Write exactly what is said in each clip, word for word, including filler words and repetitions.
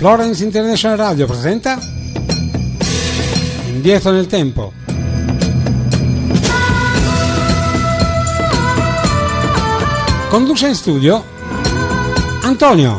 Florence International Radio presenta Indietro nel tempo. Conduce in studio Antonio.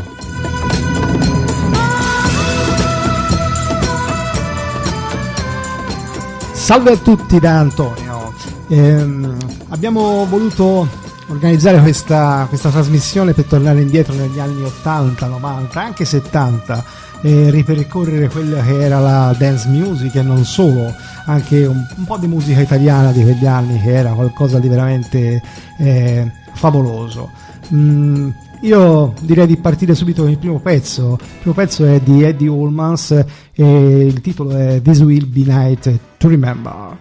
Salve a tutti da Antonio. Ehm, abbiamo voluto organizzare questa, questa trasmissione per tornare indietro negli anni ottanta, novanta, anche settanta, e ripercorrere quella che era la dance music e non solo, anche un, un po' di musica italiana di quegli anni che era qualcosa di veramente eh, favoloso. Mm, io direi di partire subito con il primo pezzo. Il primo pezzo è di Eddie Allmans e il titolo è This Will Be Night to Remember.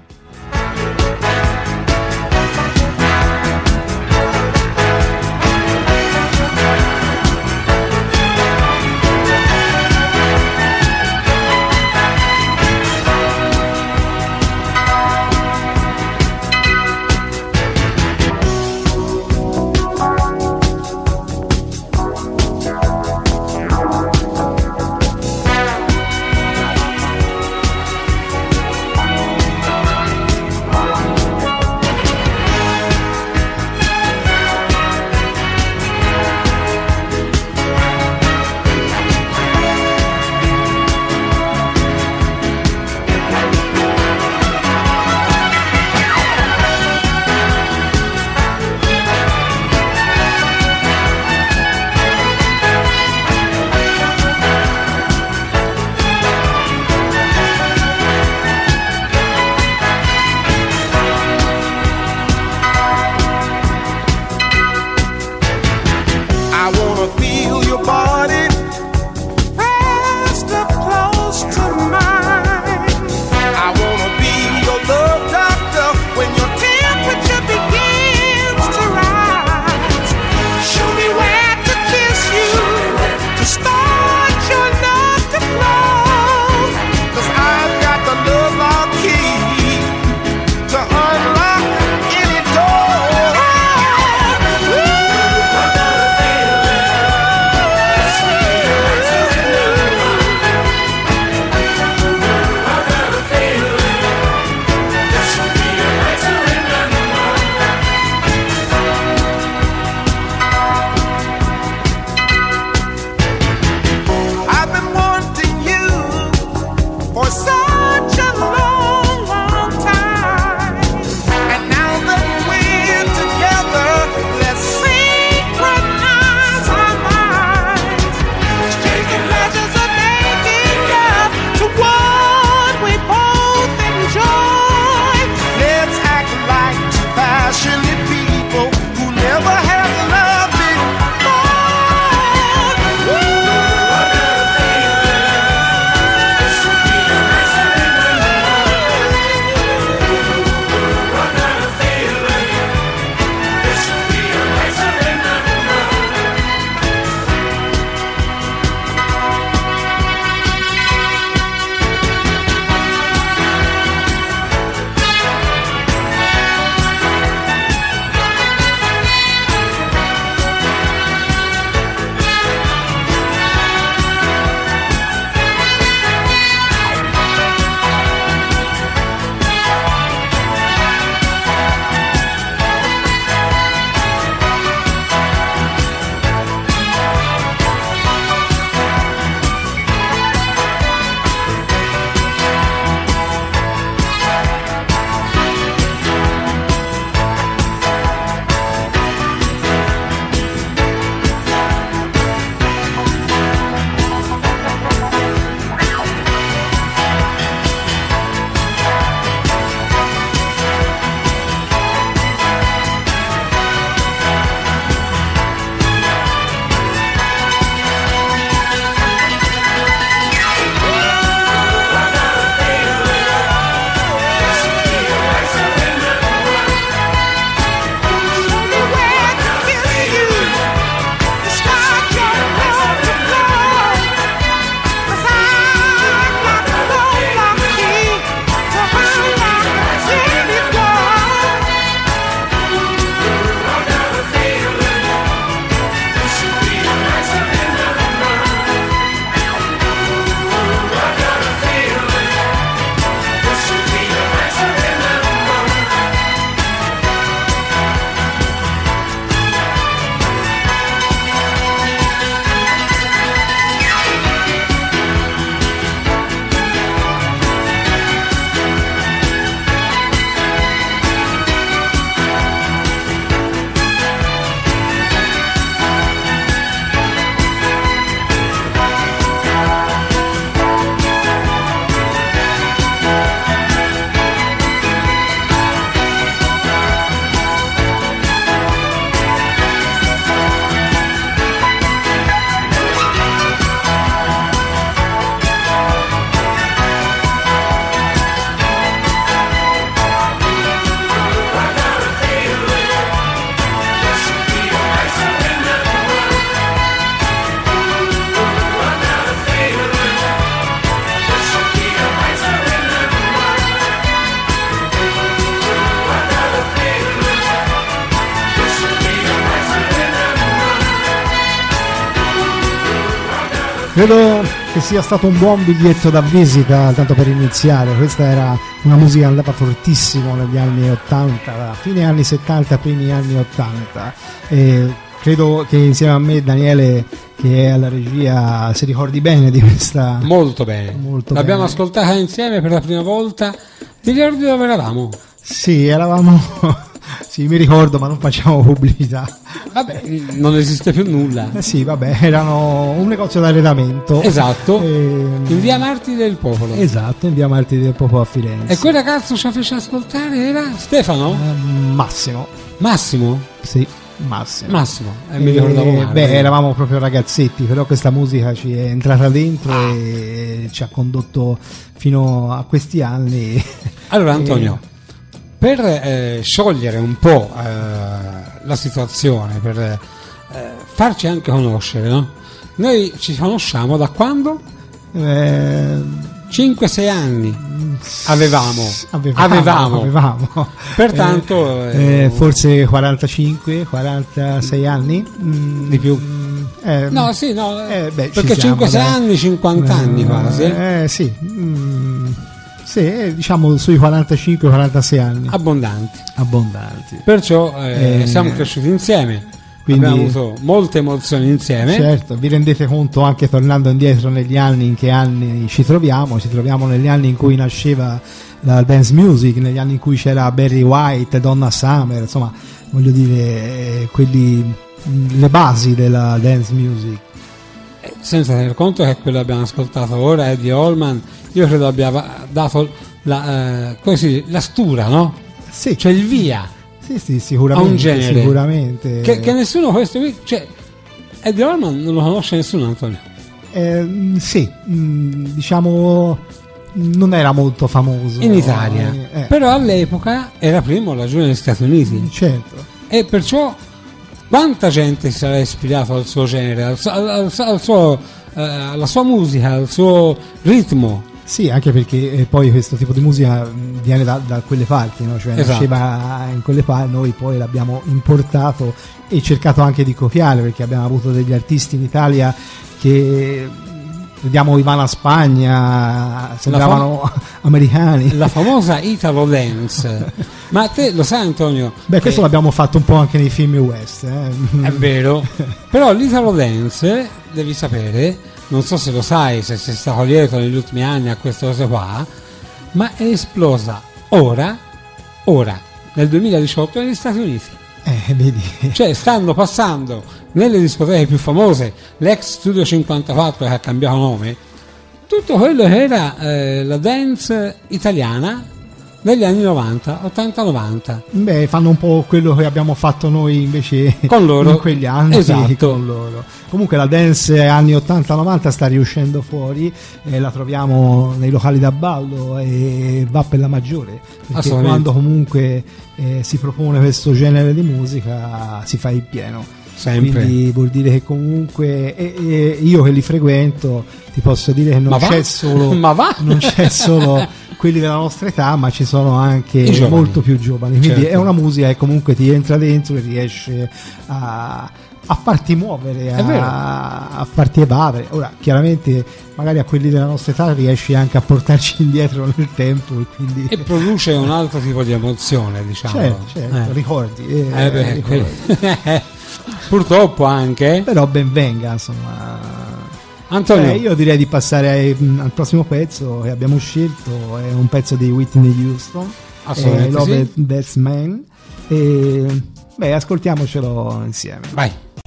Credo che sia stato un buon biglietto da visita, tanto per iniziare. Questa era una musica che andava fortissimo negli anni ottanta, fine anni settanta, primi anni ottanta. E credo che insieme a me Daniele, che è alla regia, si ricordi bene di questa. Molto bene. Molto L'abbiamo bene. ascoltata insieme per la prima volta. Ti ricordi dove eravamo? Sì, eravamo. Sì, mi ricordo, ma non facciamo pubblicità. Vabbè, non esiste più nulla. Eh sì, vabbè, erano un negozio d'arredamento. Esatto. E... In via Martiri del Popolo. Esatto, in via Martiri del Popolo a Firenze. E quel ragazzo ci fece ascoltare era Stefano? Eh, Massimo. Massimo? Sì, Massimo. Massimo, e mi ricordavo E, male. beh, eravamo proprio ragazzetti, però questa musica ci è entrata dentro Ah. e ci ha condotto fino a questi anni. Allora Antonio, per eh, sciogliere un po' eh, la situazione, per eh, farci anche conoscere, no? Noi ci conosciamo da quando? Eh, cinque sei anni avevamo. avevamo, Avevamo. avevamo. Pertanto Eh, eh, forse quarantacinque quarantasei anni. Mm, Di più. mm, eh, no, sì, no, eh, beh, ci perché siamo, cinque sei dai. anni, cinquanta anni Eh, quasi. eh. eh, sì. Mm, sì, eh, diciamo sui quarantacinque quarantasei anni. Abbondanti. Abbondanti. Perciò eh, Eh, siamo cresciuti insieme, quindi- abbiamo avuto molte emozioni insieme. Certo, vi rendete conto anche tornando indietro negli anni in che anni ci troviamo? Ci troviamo negli anni in cui nasceva la dance music, negli anni in cui c'era Barry White, Donna Summer, insomma, voglio dire, eh, quelli, mh, le basi della dance music. Eh, senza tener conto che quello che abbiamo ascoltato ora, Eddie Allman, io credo abbia dato la, eh, così, la stura, no? Sì, Cioè il via sì, sì, sicuramente. a un genere Sicuramente. che, che nessuno questo qui, cioè Eddie Allman non lo conosce nessuno, Antonio. Eh, mh, sì, mh, diciamo, non era molto famoso. In Italia, Eh, però all'epoca era primo laggiù negli Stati Uniti certo. e perciò quanta gente si sarà ispirato al suo genere, al, suo- al, al, al suo, eh, alla sua musica, al suo ritmo. Sì, anche perché eh, poi questo tipo di musica mh, viene da, da quelle parti, no? Cioè Esatto. nasceva in quelle parti, noi poi l'abbiamo importato e cercato anche di copiare, perché abbiamo avuto degli artisti in Italia che, vediamo Ivana Spagna, sembravano americani. La famosa Italo Dance. Ma te lo sai, Antonio? Beh, questo che- l'abbiamo fatto un po' anche nei film West. Eh. è vero, però l'Italo Dance, devi sapere, non so se lo sai, se sei stato dietro negli ultimi anni a queste cose qua, ma è esplosa ora, ora, nel duemiladiciotto negli Stati Uniti. Eh, vedi. Cioè stanno passando nelle discoteche più famose, l'ex Studio cinquantaquattro che ha cambiato nome, tutto quello che era eh, la dance italiana negli anni novanta, ottanta novanta. Beh, fanno un po' quello che abbiamo fatto noi invece Con loro. in quegli anni. Esatto. Con loro. Comunque la dance anni ottanta novanta sta riuscendo fuori, eh, la troviamo nei locali da ballo e va per la maggiore, perché Assolutamente. quando comunque eh, si propone questo genere di musica si fa il pieno. Sempre. Quindi vuol dire che comunque e, e io che li frequento ti posso dire che non Ma va? c'è solo Ma va? non c'è solo quelli della nostra età, ma ci sono anche I giovani. molto più giovani, quindi Certo. è una musica che comunque ti entra dentro e riesce a, a farti muovere, È vero. a, a farti evadere. Ora chiaramente magari a quelli della nostra età riesci anche a portarci indietro nel tempo e quindi E produce un altro tipo di emozione, diciamo. certo, certo, Eh. ricordi, eh, Eh beh, ricordi. que- purtroppo anche Però ben venga, insomma. Antonio. Eh, io direi di passare ai- al prossimo pezzo che abbiamo scelto, è un pezzo di Whitney Houston, Assolutamente eh, Love sì. That's Man, e beh, ascoltiamocelo insieme. Vai.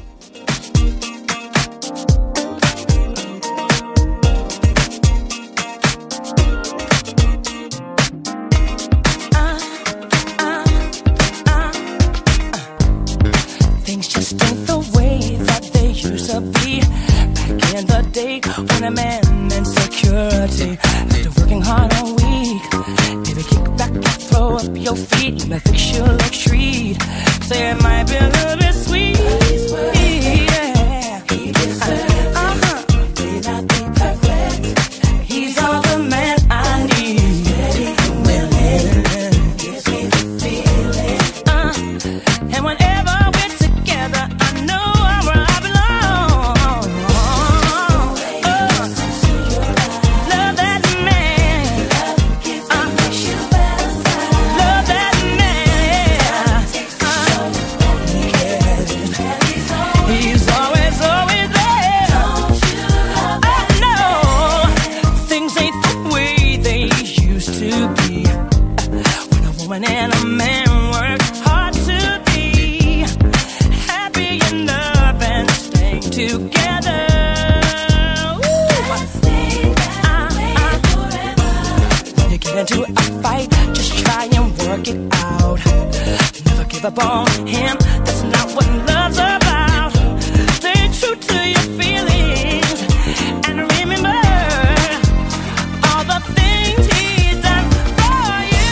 Things just ain't the way that they used to be. Back in the day when a man meant security. After working hard all week, baby, kick back and throw up your feet. Let me fix you like street. Say it might be a little bit sweet. Yeah. Uh-huh. He's all the man I need. Uh, and whenever we're together, I know I'm where I belong. Oh, give up on him. That's not what love's about. Stay true to your feelings and remember all the things he's done for you.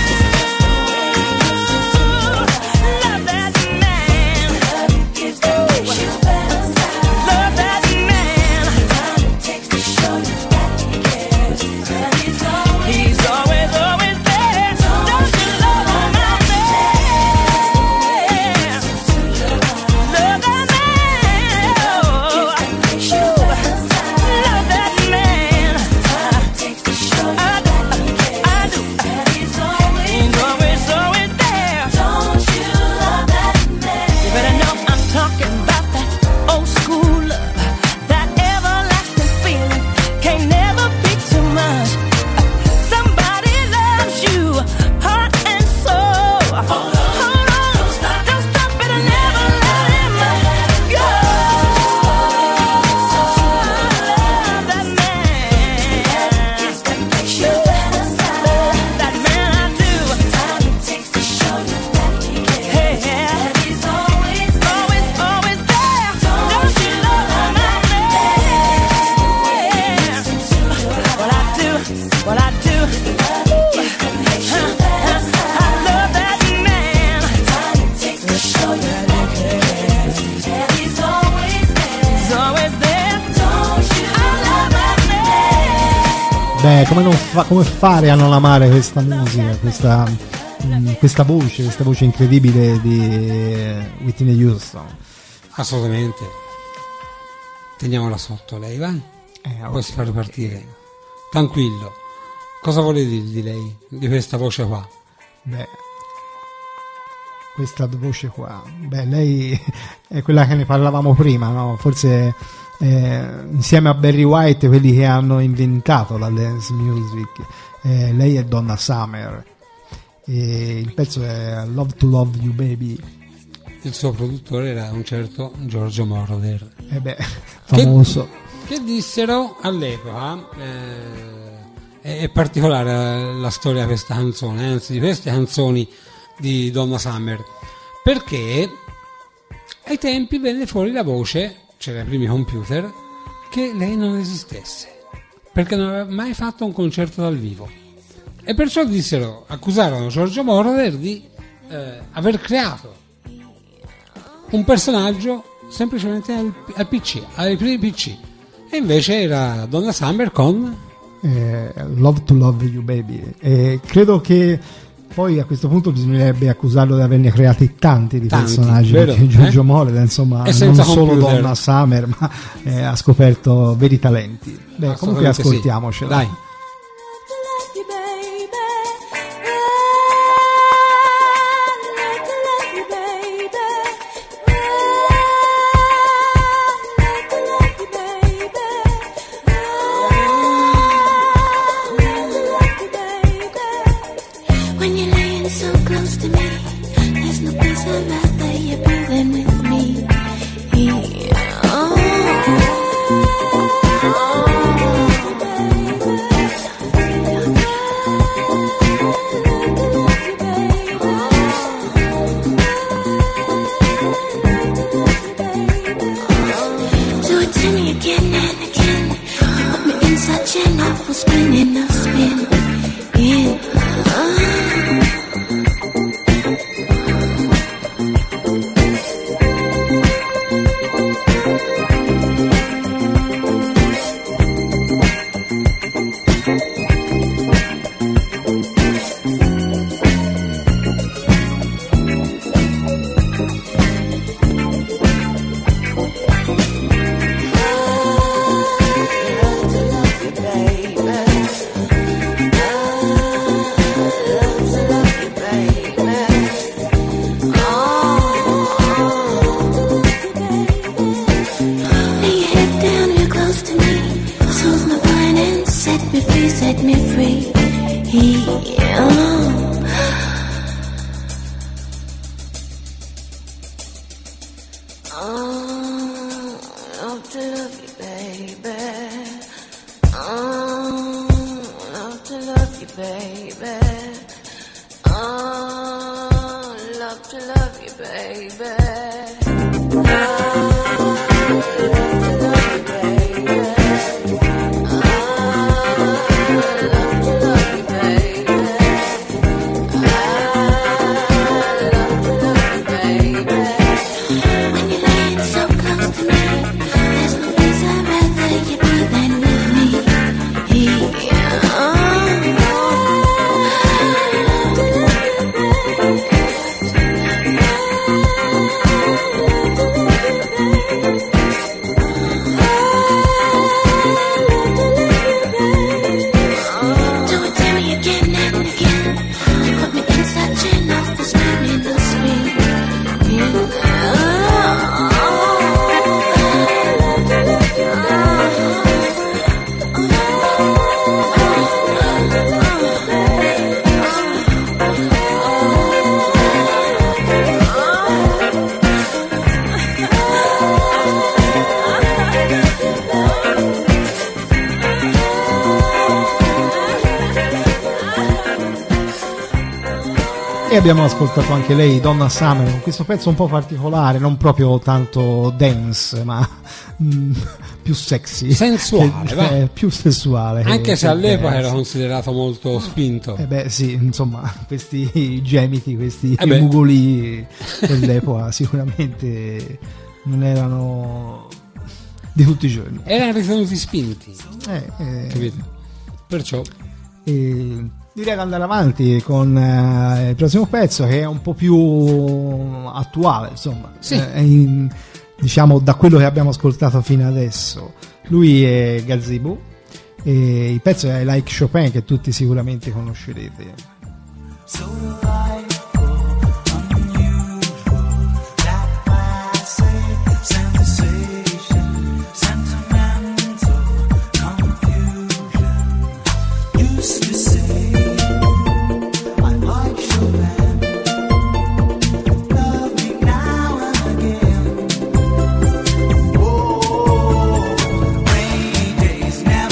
Love that man. Love that man. He's always, always there. Don't you love my man? Love that man. Oh, love that man. I do, I do. He's always, always there. Don't you love that man? You better know I'm talking about that old school love, that everlasting feeling. Can't never be too much. Somebody loves you, heart and soul. Hold on, don't stop, don't stop it, and never let him go. Love that man. That man I do. Hey, he's always, always, always there. Don't you love my man? What I do, what I do. I love that man. He's always there. Don't you? I love that man. Beh, come, non fa- come fare a non amare questa musica, questa, mm, questa voce, questa voce incredibile di eh, Whitney Houston. Assolutamente. Teniamola sotto lei, va? Eh, Poi ok. si fa ripartire. Tranquillo. Cosa vuole dire di lei, di questa voce qua? Beh, questa voce qua, beh, lei è quella che ne parlavamo prima, no? Forse eh, insieme a Barry White, quelli che hanno inventato la dance music, eh, lei è Donna Summer, e il pezzo è Love to Love You Baby. Il suo produttore era un certo Giorgio Moroder, E beh, famoso. che dissero all'epoca, eh, è, è particolare la storia di questa canzone, anzi di queste canzoni di Donna Summer, perché ai tempi venne fuori la voce, c'era i primi computer, che lei non esistesse, perché non aveva mai fatto un concerto dal vivo, e perciò dissero, accusarono Giorgio Moroder di eh, aver creato un personaggio semplicemente al, al P C, ai primi P C, e invece era Donna Summer con eh, Love to Love You Baby, e credo che poi a questo punto bisognerebbe accusarlo di averne creati tanti di Tanti, personaggi, vero? perché Giorgio Eh? Moroder, insomma, E non senza solo computer. Donna Summer, ma eh, ha scoperto veri talenti. Beh, comunque Assolutamente sì. ascoltiamocela. Dai. When you're laying so close to me, there's no place I'd rather you be than with me. Oh. So it's me again and again. You put me in such an awful spin and a spin. Yeah. Set me free. Oh. Oh, love to love you, baby. Oh, love to love you, baby. Oh, love to love you, E abbiamo ascoltato anche lei, Donna Summer, con questo pezzo un po' particolare, non proprio tanto dance, ma mh, più sexy, sensuale, che, va. Eh, più sessuale. Anche che, se all'epoca che, era considerato molto spinto. Eh beh sì, insomma, questi gemiti, questi eh mugoli dell'epoca sicuramente non erano di tutti i giorni. Erano ritenuti spinti. Eh, eh, Capito? Perciò... Eh, direi di andare avanti con uh, il prossimo pezzo, che è un po' più attuale, insomma, sì. eh, in, diciamo da quello che abbiamo ascoltato fino adesso. Lui è Gazebo e il pezzo è Like Chopin, che tutti sicuramente conoscerete. So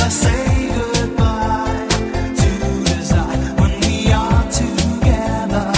together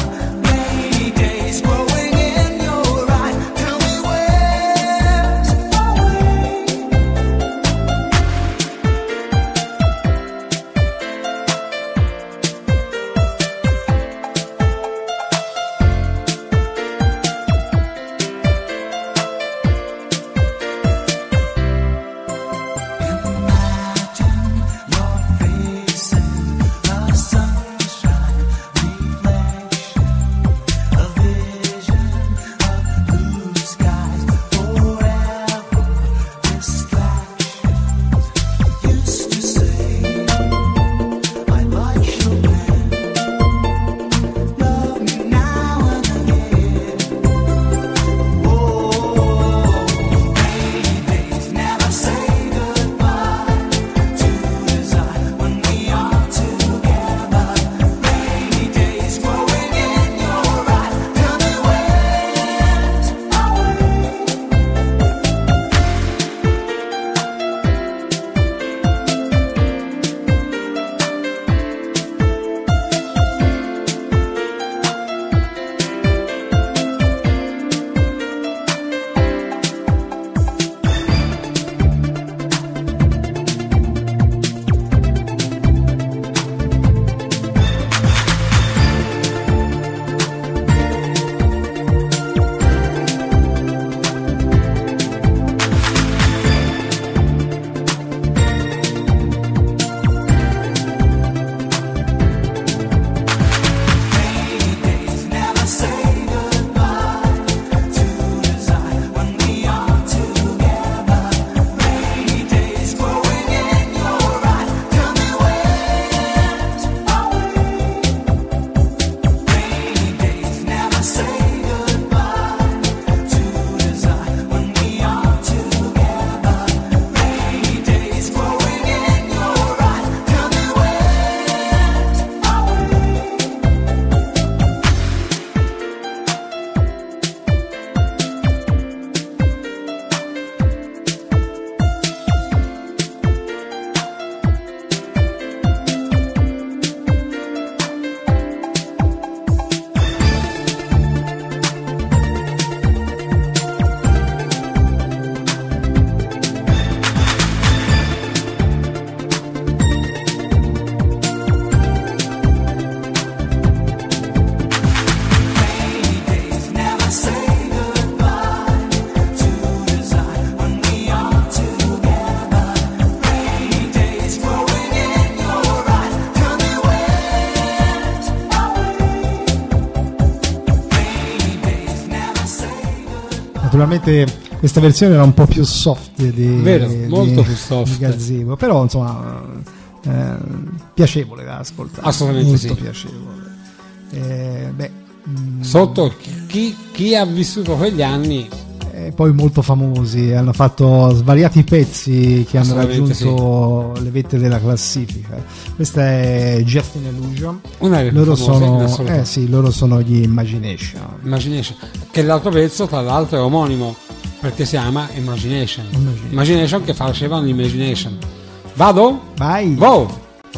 naturalmente questa versione era un po' più soft di, Vero, di, molto di, più soft. di Gazebo, però insomma eh, piacevole da ascoltare, Assolutamente molto sì. piacevole. Eh, beh, mh, Sotto chi, chi ha vissuto quegli anni, e poi molto famosi, hanno fatto svariati pezzi che hanno Assolutamente raggiunto le vette della classifica. Questa è Just in Illusion. una delle più Loro famose in sono, assoluto. eh sì, loro sono gli Imagination. Imagination, che l'altro pezzo tra l'altro è omonimo perché si chiama Imagination. Imagination. Imagination che faceva un'Imagination. Vado? Vai! Go!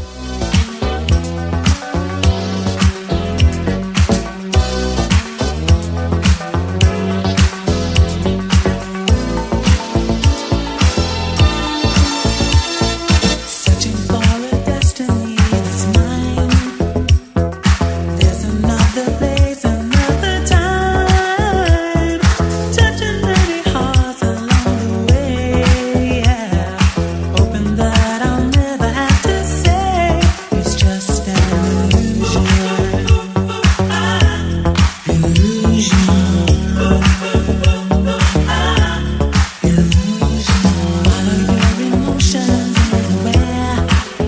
Searching for a destiny that's mine. There's another place, another time. Touching many hearts along the way, yeah. Hoping that I'll never have to say it's just an illusion. Illusion. Follow your emotions anywhere.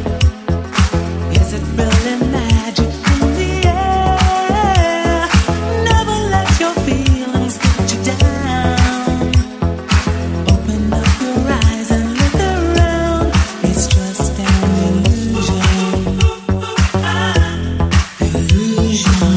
Is it really magic in the air? Never let your feelings get you down. Open up your eyes and look around. It's just an illusion. Illusion.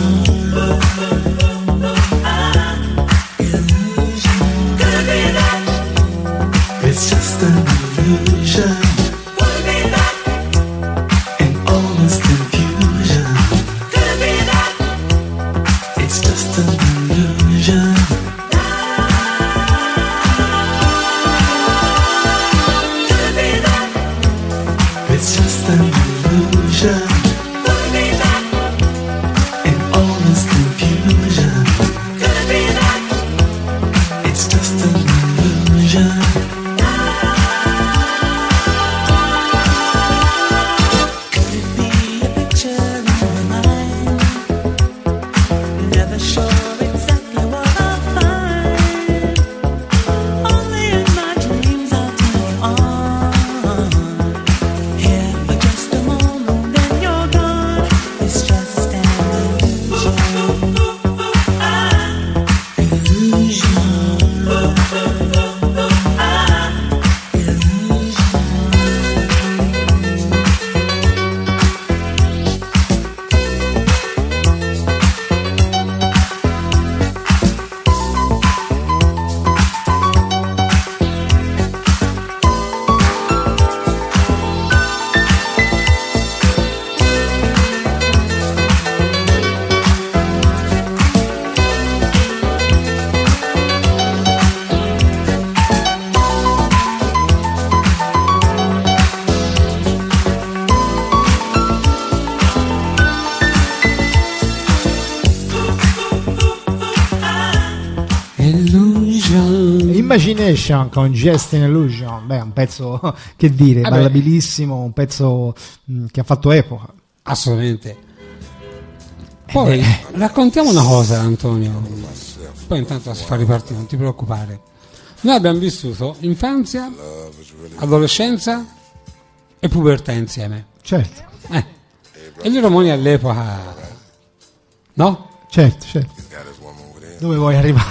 Illusion. Could it be that? It's just an illusion, Could it be that? in honest confusion. Could it be that? It's just an illusion. Could it be that? It's just an illusion, Could it be that? in honest confusion. Could it be that? It's just an illusion. Could it be a picture in my mind? Never sure exactly what I'll find. Only in my dreams I'll turn on. Here for just a moment, then you're gone. It's just an illusion. Illusion. Illusion. Imagination con Just in Illusion. Beh, un pezzo che dire, Vabbè. ballabilissimo, un pezzo mh, che ha fatto epoca. Assolutamente. Poi raccontiamo una cosa, Antonio. Poi intanto si fa ripartire, non ti preoccupare. Noi abbiamo vissuto infanzia, adolescenza e pubertà insieme. Certo, Eh. E gli ormoni all'epoca, no? certo, certo. Dove vuoi arrivare?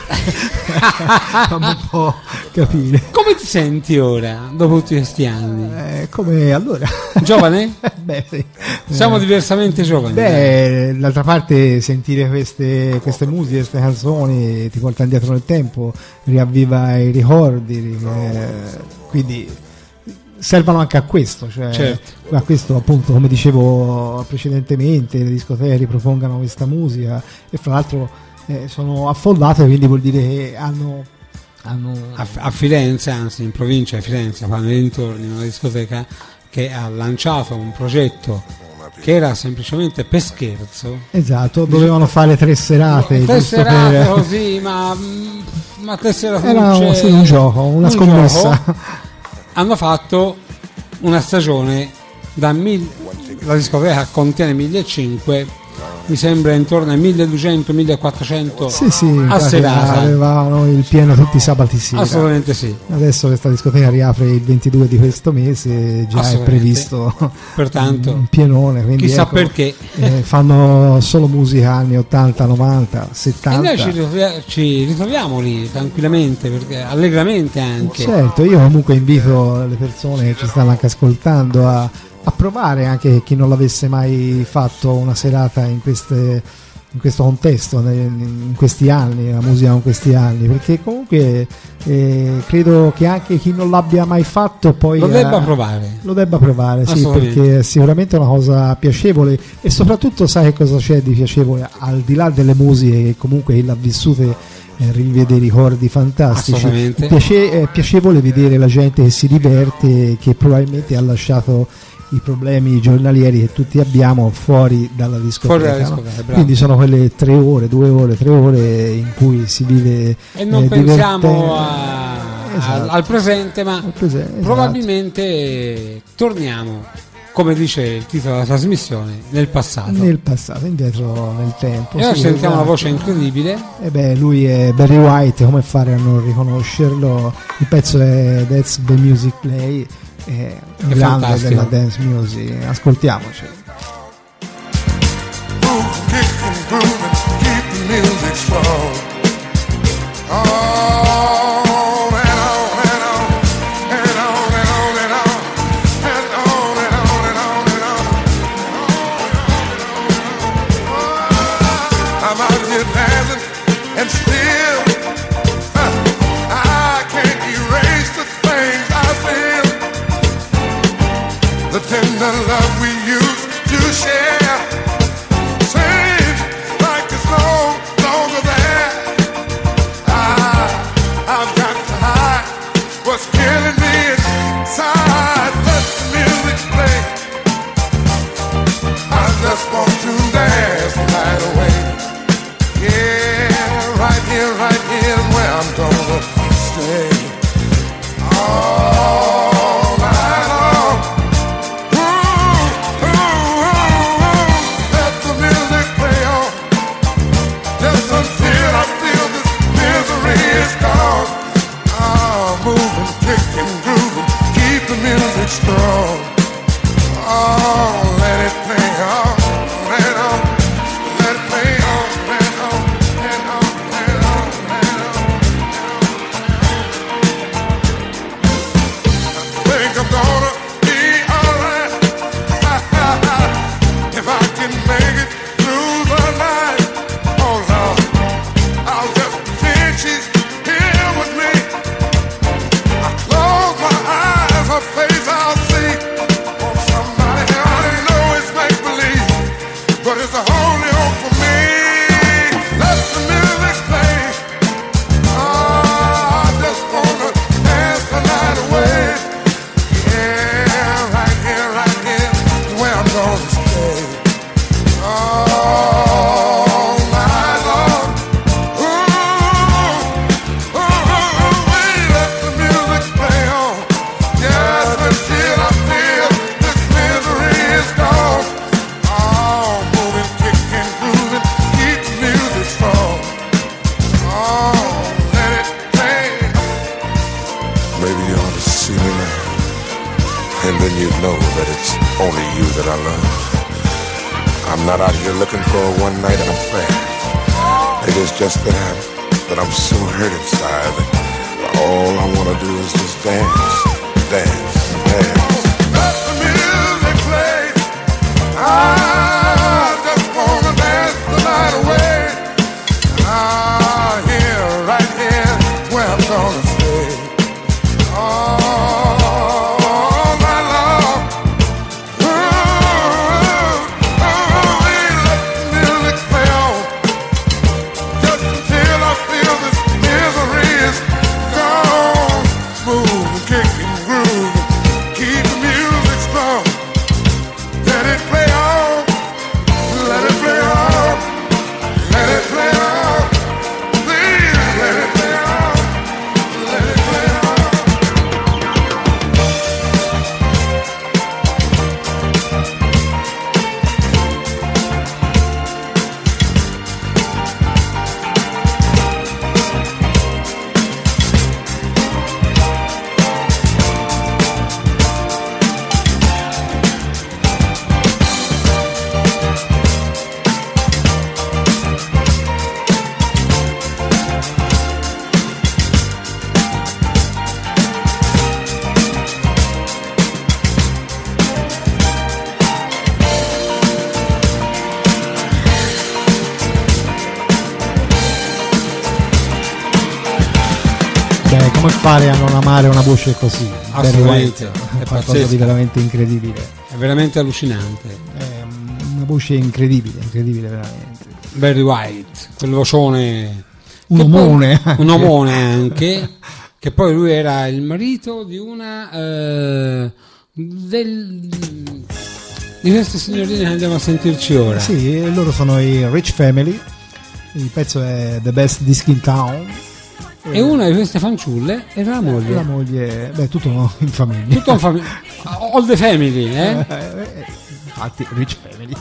Fammi un po' capire. Come ti senti ora, dopo tutti questi anni? Eh, come allora? Giovane? Beh, sì. Siamo Eh, diversamente giovani. Beh, d'altra parte sentire queste, queste musiche, queste canzoni ti porta indietro nel tempo, riavviva i ricordi, ri- eh, quindi servono anche a questo, cioè Certo. a questo appunto, come dicevo precedentemente, le discoteche ripropongano questa musica e fra l'altro eh, sono affollate, quindi vuol dire che hanno, hanno A, a Firenze, anzi in provincia di Firenze, qua nei dintorni, una discoteca che ha lanciato un progetto che era semplicemente per scherzo. esatto, dovevano fare tre serate, Tre giusto serate per- così, ma, ma tre serate era un, sì, un gioco, una un scommessa. gioco. Hanno fatto una stagione da mille, la discoteca contiene millecinquecento mi sembra intorno ai milleduecento millequattrocento Sì, sì, a infatti serata. avevano il pieno tutti i sabati sera. Assolutamente sì. Adesso questa discoteca riapre il ventidue di questo mese, già è Assolutamente. previsto Pertanto, un pienone, quindi chissà ecco, perché. eh, fanno solo musica anni ottanta, novanta, E settanta. noi ci ritroviamo, ci ritroviamo lì tranquillamente, perché allegramente anche. Certo, io comunque invito le persone che ci stanno anche ascoltando a, a provare, anche chi non l'avesse mai fatto, una serata in queste in questo contesto, in questi anni, la musica in questi anni, perché comunque eh, credo che anche chi non l'abbia mai fatto poi Lo debba eh, provare. lo debba provare, sì, Assolutamente. perché è sicuramente una cosa piacevole, e soprattutto sai che cosa c'è di piacevole al di là delle musiche che comunque chi l'ha vissute eh, rivive dei ricordi fantastici. Assolutamente. È piace- è piacevole vedere la gente che si diverte, che probabilmente ha lasciato i problemi giornalieri che tutti abbiamo fuori dalla discoteca, Fuori dalla no? discoteca, bravo. Quindi sono quelle tre ore, due ore, tre ore in cui si vive E non eh, pensiamo divertente- a- Esatto. al, al presente, ma Al presente, esatto. probabilmente torniamo, come dice il titolo della trasmissione, nel passato. nel passato, indietro nel tempo. E ora sì, sentiamo una esatto. voce incredibile. E beh, lui è Barry White, come fare a non riconoscerlo? Il pezzo è That's the Music Play, è un È grande fantastico. della dance music, ascoltiamoci. Move, kick and groove and keep the music strong. On and on and on and on and on and on and on and on and on and on. I'm out here dancing and still uh, I can't erase the things I feel. The tender love we used to share seems like it's no longer there. I, I've got to hide what's killing me inside. Let the music play. I just want to dance the night away. Yeah, right here, right here is where I'm gonna stay. All night long. Ooh, ooh, ooh, ooh. Let the music play on, just until I feel this misery is gone. I'm moving, kicking, grooving, keep the music strong. Oh, let it play on, and on, let it play on, and on, and on, and on, and on. I think I'm gonna be alright if I can make it through the night. Oh Lord, I'll just pretend she's here with me. I close my eyes, her face I'll see. Oh, somebody, I know it's make believe, but it's a holy hope for me. Let the music play. Oh, I just wanna dance the night away. Yeah, right here, right here is where I'm gonna stay. All night long. Ooh, ooh, ooh, let the music play on. Yes, until I feel this misery is gone. Oh, moving, kicking, grooving, keep the music strong. Oh, let it play. Maybe you ought to see me now, and then you know that it's only you that I love. I'm not out here looking for a one-night affair. It is just that I'm, that I'm so hurt inside that all I want to do is just dance, dance, dance. Let the music play. I just want to dance the night away. Ah, here, right here is where I'm gonna stay. All night long. Ooh, ooh, let the music play on, just until I feel this misery is gone. Move, kick fare a non amare una voce così? Barry Assolutamente, White, è qualcosa pazzesco. di veramente incredibile. È veramente allucinante. È una voce incredibile, incredibile veramente. Barry White, quel vocione, Un che poi- omone anche. un omone anche, che poi lui era il marito di una eh, del, di queste signorine che andiamo a sentirci ora. Sì, loro sono i Rich Family, il pezzo è The Best Disc in Town. E una di queste fanciulle era la moglie. La moglie, beh, tutto in famiglia. Tutto un fami- all the family, eh? Eh, eh, infatti, Rich Family.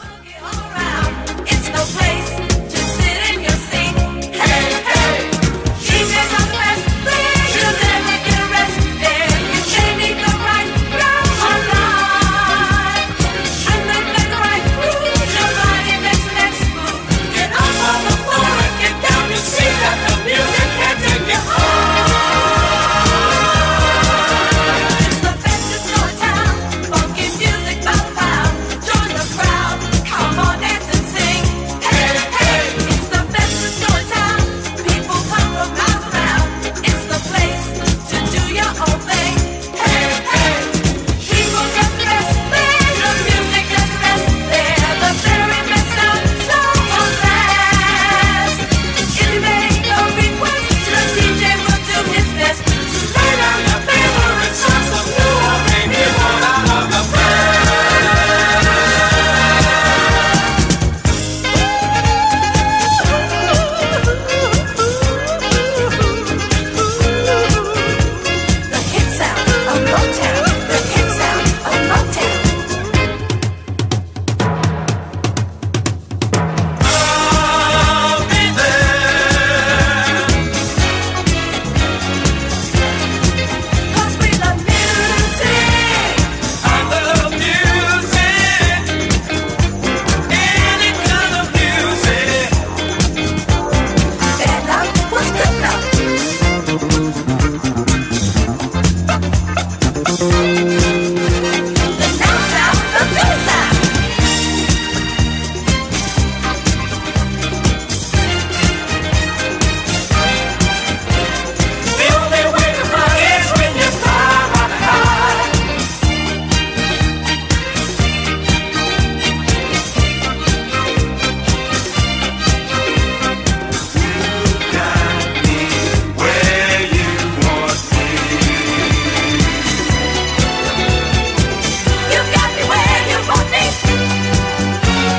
It's no place to sit in your seat. Hey, hey, D Js are best. You'll never get a rest there. You can't need the right crowd online. And they play the right moves. Your body makes the next move. Get up on the floor and get down and see that the music can't take you home. It's the best disco in town. Funky music by the pound. Join the crowd. Come on, dance and sing. Hey, hey, it's the best disco in town. People come from miles around. It's the place to do your own thing. Hey, hey, people get the best there. The music gets the best there. The very best sound so on last. If you make a request, the D J will do his best to lay down your favorite songs of New Orleans. People out of the The hit sound of Motown, the hit sound of Motown. I'll be there. 'Cause we love music. I love music. Any kind of music. Bad luck was good luck. The now sound, the good sound. The only way to rock is when you fly on high. You got me where you want me. You got me where you want me.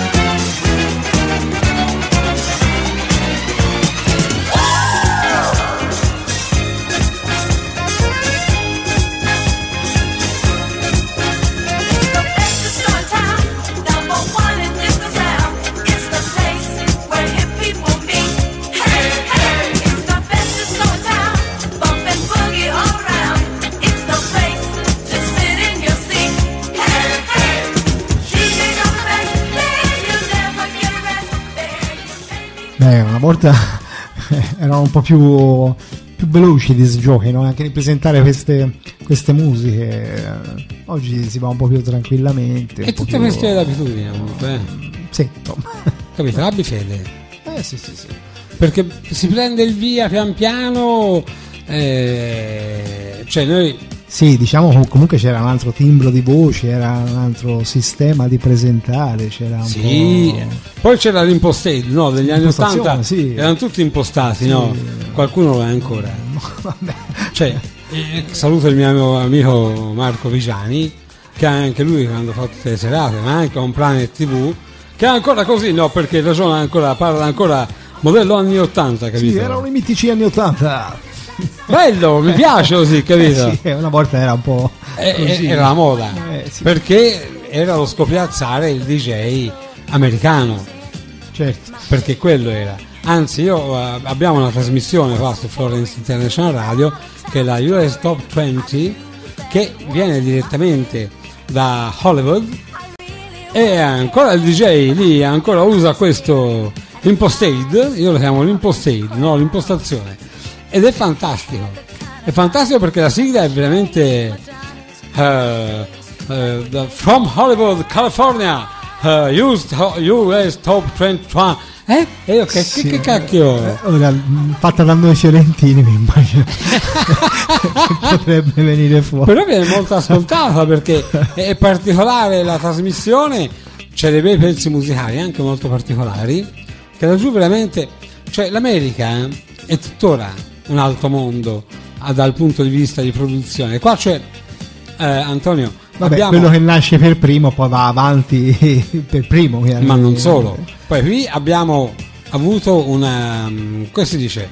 It's the best disco in town, number one in disco sound. It's the place where hip people meet. Hey, hey, it's the best disco in town, bump and boogie all around. It's the place to sit in your seat. Hey, hey, D Js are the best there. You'll never get a rest there. You can't be Beh, una volta erano un po' più, più veloci i disc jockey, no? Anche nel presentare queste, queste musiche. Oggi si va un po' più tranquillamente. E un po' tutte più- queste abitudini comunque, eh. Sì, insomma. Capito? Abbi fede. Eh sì, sì, sì. Perché si prende il via pian piano, eh, cioè noi Sì, diciamo che comunque c'era un altro timbro di voce, era un altro sistema di presentare, c'era un sì, po'... poi c'era l'impostate, no, degli anni L'impostazione, ottanta, sì. erano tutti impostati, no? Qualcuno lo è ancora. Vabbè. Cioè, eh, saluto il mio amico Marco Vigiani, che anche lui quando fa tutte le serate, ma anche un Planet tivù, che è ancora così, no, perché ragiona ancora, parla ancora modello anni ottanta, capito? Sì, erano i mitici anni ottanta. Bello, mi piace così, capito? Sì, una volta era un po' Eh, così. era la moda, Eh, sì. perché era lo scopiazzare il D J americano, Certo. perché quello era. Anzi, io eh, abbiamo una trasmissione qua su Florence International Radio, che è la U S Top venti, che viene direttamente da Hollywood, e ancora il D J lì ancora usa questo impostate, io lo chiamo l'impostate, no, l'impostazione, ed è fantastico. È fantastico perché la sigla è veramente uh, uh, the- From Hollywood, California, uh, used, U S Top venti, Eh? E io che, Sì. che, che cacchio? Eh, Ora, mh, fatta da noi fiorentini, mi immagino che potrebbe venire fuori. Però viene molto ascoltata perché è particolare la trasmissione, c'è dei bei pezzi musicali anche molto particolari, che da giù veramente, cioè l'America eh, è tuttora un altro mondo ah, dal punto di vista di produzione. Qua c'è eh, Antonio, Vabbè, abbiamo, quello che nasce per primo poi va avanti per primo. ma non solo. Poi qui abbiamo avuto una, come si dice,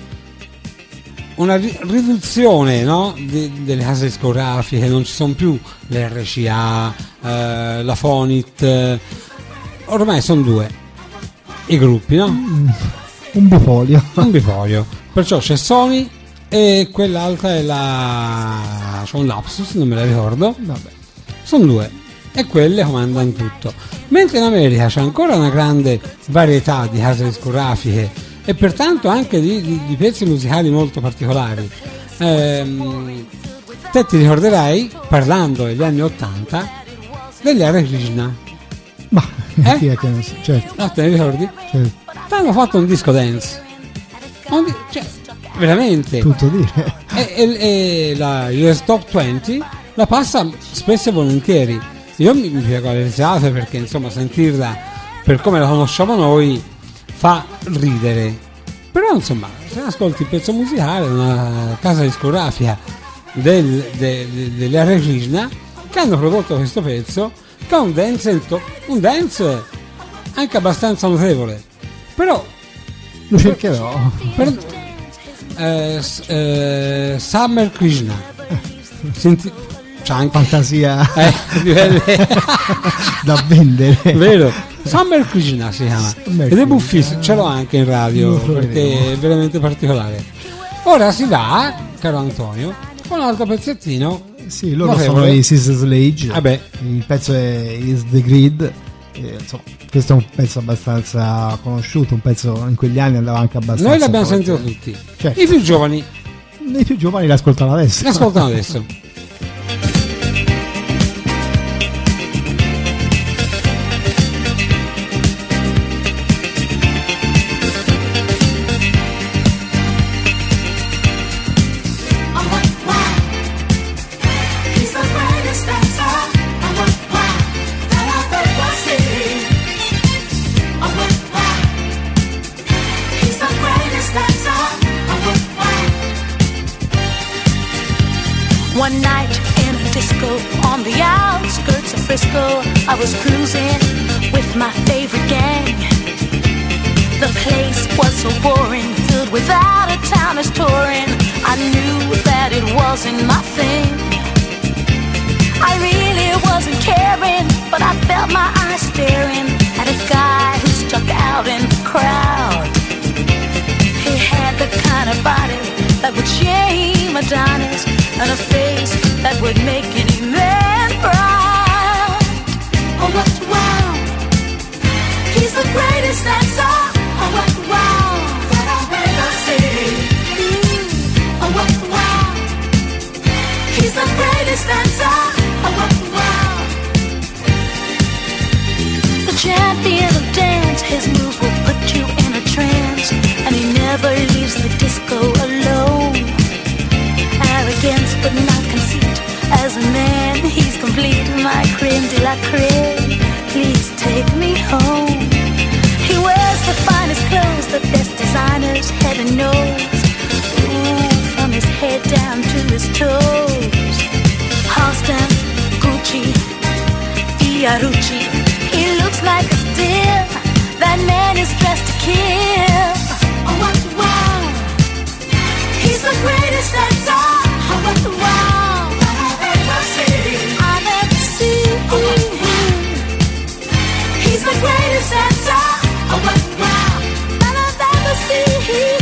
una ri- riduzione, no? Di- delle case discografiche, non ci sono più le R C A, eh, la Fonit, eh, ormai sono due i gruppi, no? Un bifolio. Un bifolio. Perciò c'è Sony e quell'altra è la... c'è un lapsus, non me la ricordo. Vabbè. Sono due e quelle comandano tutto. Mentre in America c'è ancora una grande varietà di case discografiche e pertanto anche di, di, di pezzi musicali molto particolari. Ehm, te ti ricorderai, parlando degli anni ottanta, degli Hare Krishna. Ma Eh? chi è che non si- certo, No, te ne ricordi? certo, Hanno fatto un disco dance. Un di- cioè, veramente. tutto dire. E, e- e la U S Top venti la passa spesso e volentieri. Io mi, mi piego le risate perché insomma sentirla per come la conosciamo noi fa ridere. Però insomma se ascolti il pezzo musicale una casa discografica del, de, de, delle Hare Krishna che hanno prodotto questo pezzo che è un dance, in to- un dance anche abbastanza notevole. Però Lo cercherò. per, eh, s- eh, Summer Krishna senti, c'è anche Fantasia eh, livelli- da vendere. vero, Summer Krishna si chiama Summer ed è Krishna. buffissimo, ce l'ho anche in radio Lo troveremo. perché è veramente particolare. Ora si va, caro Antonio, con un altro pezzettino. Sì, loro notevole. sono i Sister Sledge. Vabbè. Il pezzo è Is the Grid. E, insomma, questo è un pezzo abbastanza conosciuto, un pezzo in quegli anni andava anche abbastanza. Noi l'abbiamo forte. sentito tutti, Certo. i più giovani I più giovani l'ascoltano adesso. l'ascoltano adesso. He's the greatest dancer. Oh, wow, wow, that I've ever seen. Oh, wow, wow. He's the greatest dancer. Oh, wow, wow. One night in a disco on the outskirts of Frisco, I was cruising with my favorite gang. The place was so boring, filled with out-of-towners touring. I knew that it wasn't my thing. I really wasn't caring, but I felt my eyes staring at a guy who stuck out in the crowd. He had the kind of body that would shame Adonis, and a face that would make any man proud. Oh, what wow! He's the greatest dancer. Oh, what wow! That I've ever seen. Mm. Oh, what wow! He's the greatest dancer. Oh, what wow! The champion of dance, his moves will put you in a trance, and he never leaves the disco alone. Arrogance but not conceit, as a man he's complete. My creme de la creme, please take me home. He wears the finest clothes, the best designers, head and nose. Ooh, from his head down to his toes. Halston, Gucci, Fiorucci. He looks like a steal. That man is dressed to kill. Oh, what wow! He's the greatest dancer. Oh, what wow! I've ever seen. I've ever seen. Oh, what wow! He's the greatest dancer. Oh, what wow! That I've ever seen.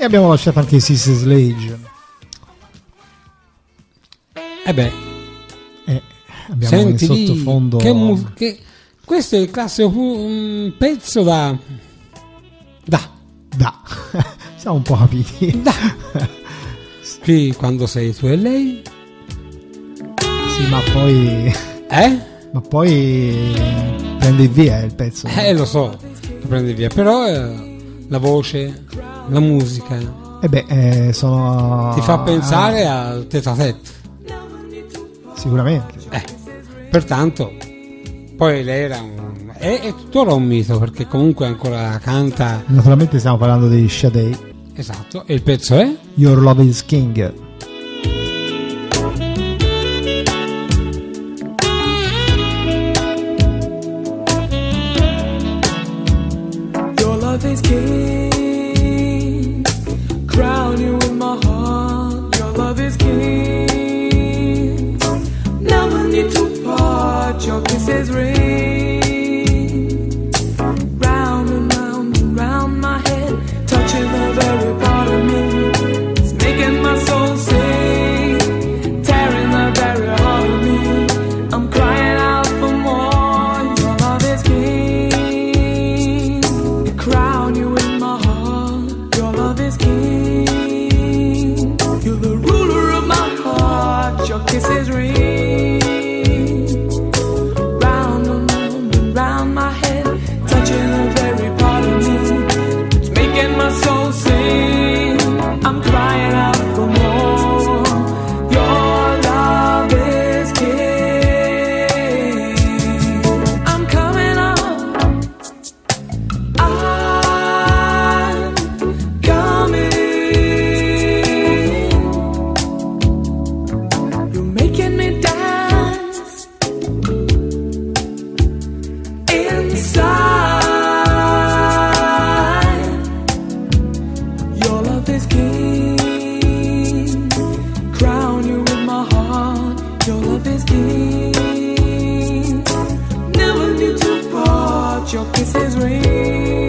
E abbiamo lasciato anche Sissy Sledge. Eh beh, Eh, abbiamo senti in lì, sottofondo. che mu- che- questo è il classico pu- un pezzo da... Da. Da. Siamo un po' capiti. Da. Qui quando sei tu e lei... Sì, ma poi. Eh? Ma poi prende via il pezzo. Eh, lo so, lo prendi via, però eh, la voce, la musica E beh, eh, sono. ti fa pensare al tête à tête. Sicuramente. Eh, pertanto, poi lei era un... è, è tuttora un mito, perché comunque ancora canta. Naturalmente stiamo parlando di Sade. Esatto, e il pezzo è? Your Love is King. Your love is king. Crown you in my heart. Your love is king. Never need to part. Your kisses ring. Round and round and round my head, touching the very part of me. It's making my soul sing, tearing the very heart of me. I'm crying out for more. Your love is king. Crown you in my heart. Your love is king. You're the ruler of my heart. Your kisses ring. Round and round and round my head, touching the very part of me. It's making my soul sing. I'm crying out for more. Your love is king. I'm coming up. I'm coming. You're making me dance inside. Your love is king. Crown you with my heart. Your love is king. Never need to part. Your kisses ring.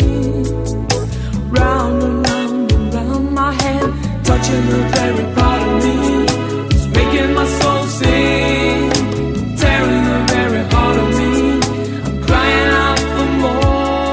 Round and round and round my head, touching the very part of me. It's making my soul sing, tearing the very heart of me. I'm crying out for more.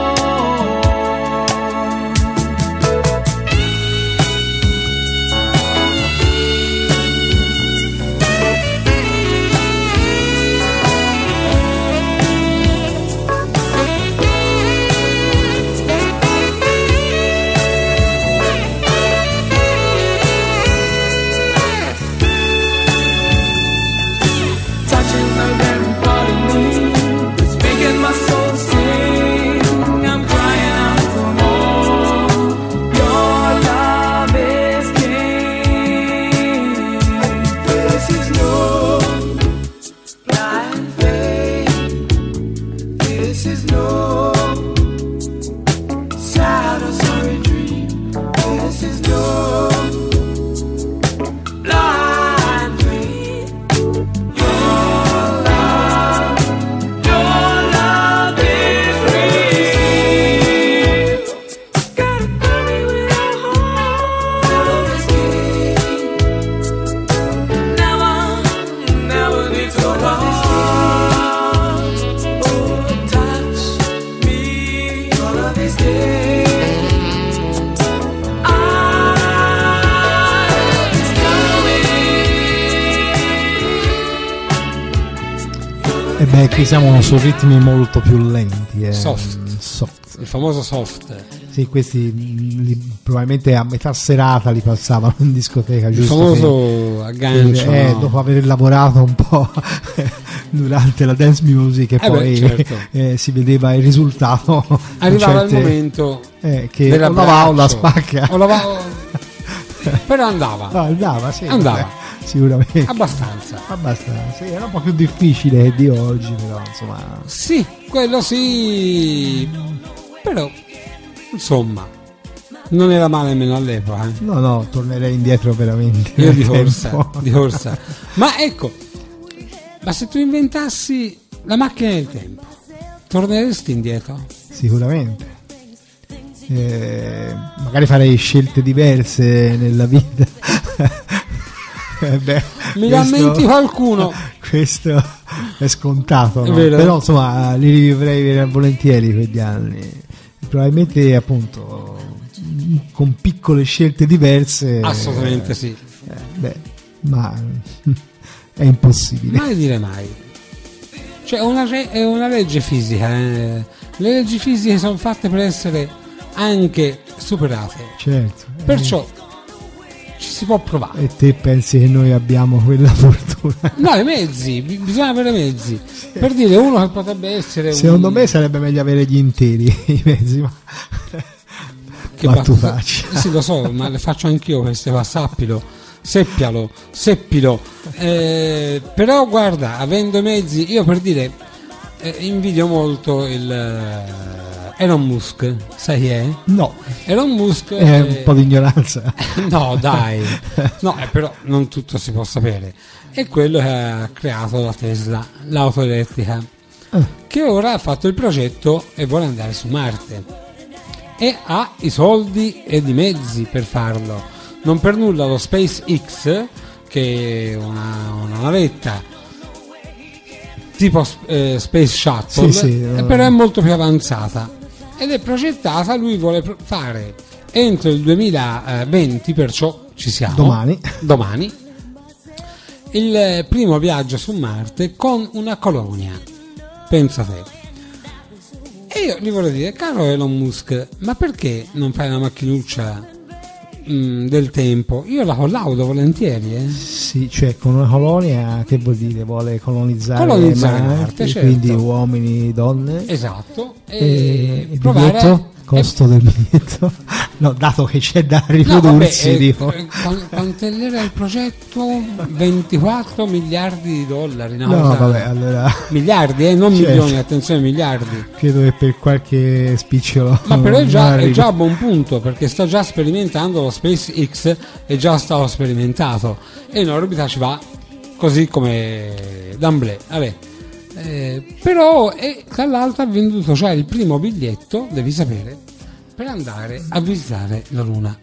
Touching the very part of me, it's making my soul sing. I'm crying out for more. Your love is king. This is no blind faith. This is no sad or sorry dream. This is no blind faith. Your love, your love is real. Gotta hurry with our heart. Your love is king. Never, never need to part. Oh, touch me. Your love is king. I'm coming. E beh, qui siamo su ritmi molto più lenti. eh. Soft. Soft. Il famoso soft. Sì, questi mm, li- probabilmente a metà serata li passavano in discoteca, Il giusto? famoso per- aggancio. eh, no? dopo aver lavorato un po' durante la dance music e Eh beh, poi certo. eh, si vedeva il risultato. Arrivava certe- il momento eh, che o dell'abbraccio. lavavo la spacca. O lavavo... Però andava. No, andava, sì, Andava. vabbè, sicuramente. Abbastanza. Abbastanza, sì, era un po' più difficile di oggi, però insomma. Sì, quello sì. Però, insomma, non era male nemmeno all'epoca. eh. No, no, tornerei indietro veramente. Io di nel corsa, tempo. di corsa. Ma ecco, ma se tu inventassi la macchina del tempo, torneresti indietro? Sicuramente. eh, magari farei scelte diverse nella vita. Eh beh, Mi questo- rammenti qualcuno? Questo è scontato, no? È vero. Però insomma li rivivrei volentieri quegli anni. Probabilmente appunto con piccole scelte diverse. Assolutamente sì. Eh, beh, ma è impossibile. Mai dire mai. Cioè, una re- è una legge fisica. eh. Le leggi fisiche sono fatte per essere anche superate. Certo. Perciò ci si può provare. E te pensi che noi abbiamo quella fortuna? No, i mezzi, bi- bisogna avere mezzi. Per dire uno che potrebbe essere Secondo un... me sarebbe meglio avere gli interi i mezzi, ma che battutaccia. battuta- Sì, lo so, ma le faccio anch'io queste qua, sappilo, seppialo, seppilo. Eh, però guarda, avendo i mezzi, io per dire, eh, invidio molto il eh, Elon Musk, sai chi è? No, Elon Musk è eh, un po' di ignoranza. no, dai, no, eh, però non tutto si può sapere. È quello che ha creato la Tesla, l'auto elettrica, Ah, che ora ha fatto il progetto e vuole andare su Marte. E ha i soldi ed i mezzi per farlo. Non per nulla lo SpaceX, che è una, una navetta tipo eh, Space Shuttle, Sì, sì, eh, no. però è molto più avanzata ed è progettata, lui vuole pro- fare entro il duemilaventi, perciò ci siamo Domani. domani il eh, primo viaggio su Marte con una colonia, pensa te. E io gli voglio dire, caro Elon Musk, ma perché non fai una macchinuccia mh, del tempo? Io la collaudo volentieri, eh. sì, cioè con una colonia che vuol dire? Vuole colonizzare, Colonizzare Marte, Marte, certo. quindi uomini, donne. Esatto. E, E il provare biglietto? Costo del biglietto? No, dato che c'è da No, riprodursi, vabbè, eh, dico. eh, quan- quanto era il progetto? ventiquattro miliardi di dollari, no, No, cosa- vabbè, allora miliardi, eh, non Certo. milioni, attenzione, miliardi. credo che per qualche spicciolo. Ma però è non già, è arrivi. già a buon punto, perché sta già sperimentando lo SpaceX, è già stato sperimentato e in orbita ci va così come d'amblè. Vabbè. Eh, però è, tra l'altro ha venduto già il primo biglietto, devi sapere, per andare a visitare la Luna,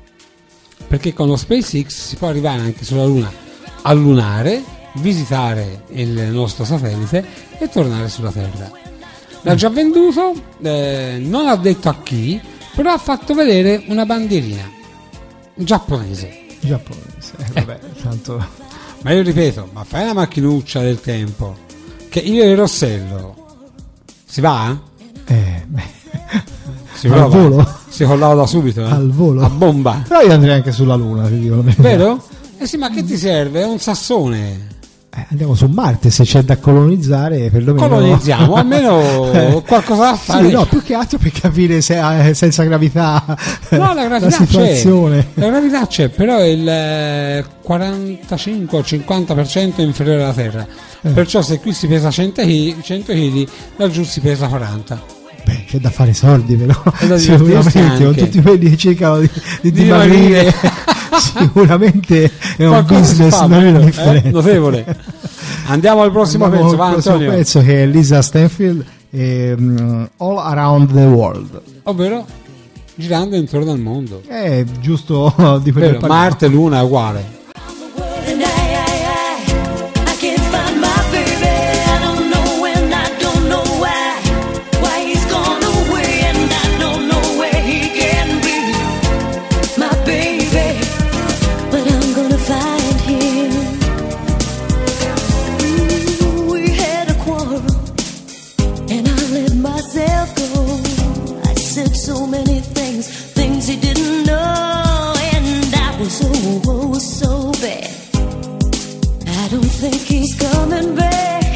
perché con lo SpaceX si può arrivare anche sulla Luna a lunare, visitare il nostro satellite e tornare sulla Terra. L'ha già venduto, eh, non ha detto a chi, però ha fatto vedere una bandierina giapponese. Giapponese. Eh, vabbè, tanto. Ma io ripeto, ma fai una macchinuccia del tempo, che io e Rossello si va? Eh, beh. Si Al prova? volo? Si collauda subito, eh? Al volo. a bomba, Però io andrei anche sulla Luna, ti dico la verità. vero? Eh sì, ma che ti serve? È un sassone. Eh, andiamo su Marte, se c'è da colonizzare, perlomeno. Colonizziamo, almeno qualcosa da fare. Sì, no, più che altro per capire se eh, senza gravità No, la gravità c'è, situazione. la gravità c'è, però è il eh, quarantacinque o cinquanta per cento inferiore alla Terra. Eh. Perciò se qui si pesa cento chili, laggiù si pesa quaranta. Beh, c'è da fare soldi, però. E da divertirsi Sicuramente, con anche. tutti quelli che cercano di, di Di dimagrire, dimagrire. sicuramente è un Qualcosa si business fa, non vero? indifferente. Eh, notevole. Andiamo al prossimo Andiamo pezzo, va al prossimo Antonio. pezzo che è Lisa Stanfield e mm, All Around the World. Ovvero girando intorno al mondo. È giusto di quello Vero, che parliamo. Marte e Luna è uguale. And I, I, I, I can't find my baby. I don't know when, I don't know why. Why he's gone away and I don't know where he can be. My baby, but I'm gonna find him. Ooh, we had a quarrel and I let myself go. I said so many things, things he didn't know, and I was oh, oh so bad. I don't think he's coming back.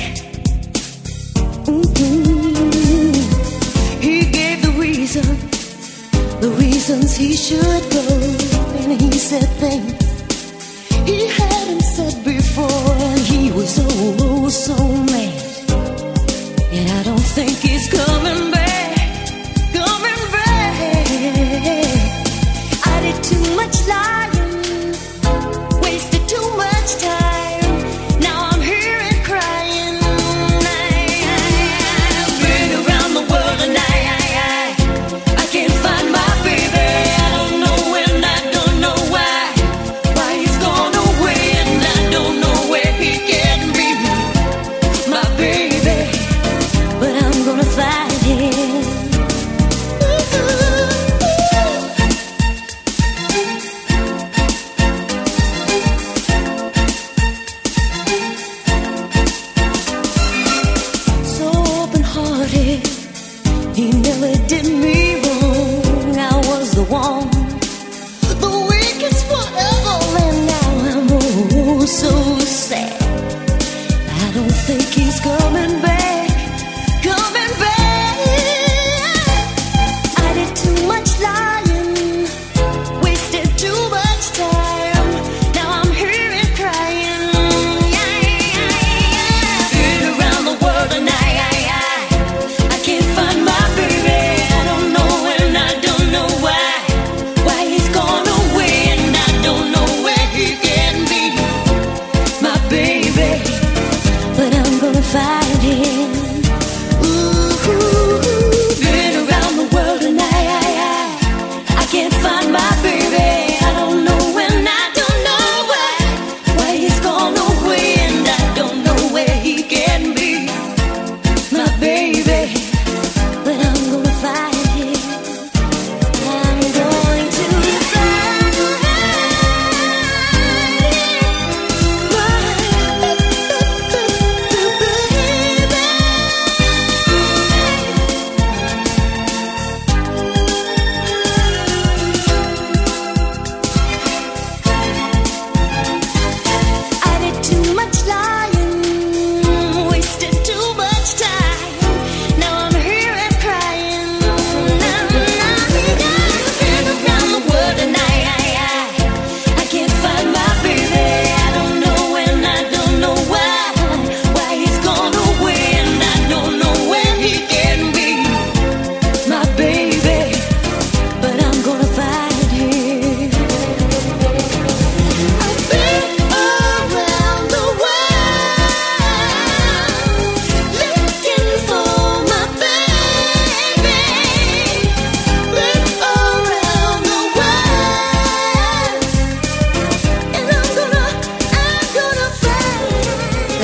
Mm-mm. He gave the reason, the reasons he should go, and he said things he hadn't said before, and he was oh, oh so mad. And I don't think he's coming back, coming back. I did too much lying, wasted too much time. Now I'm here and crying. I, I've been around the world and I, I, I, I can't find my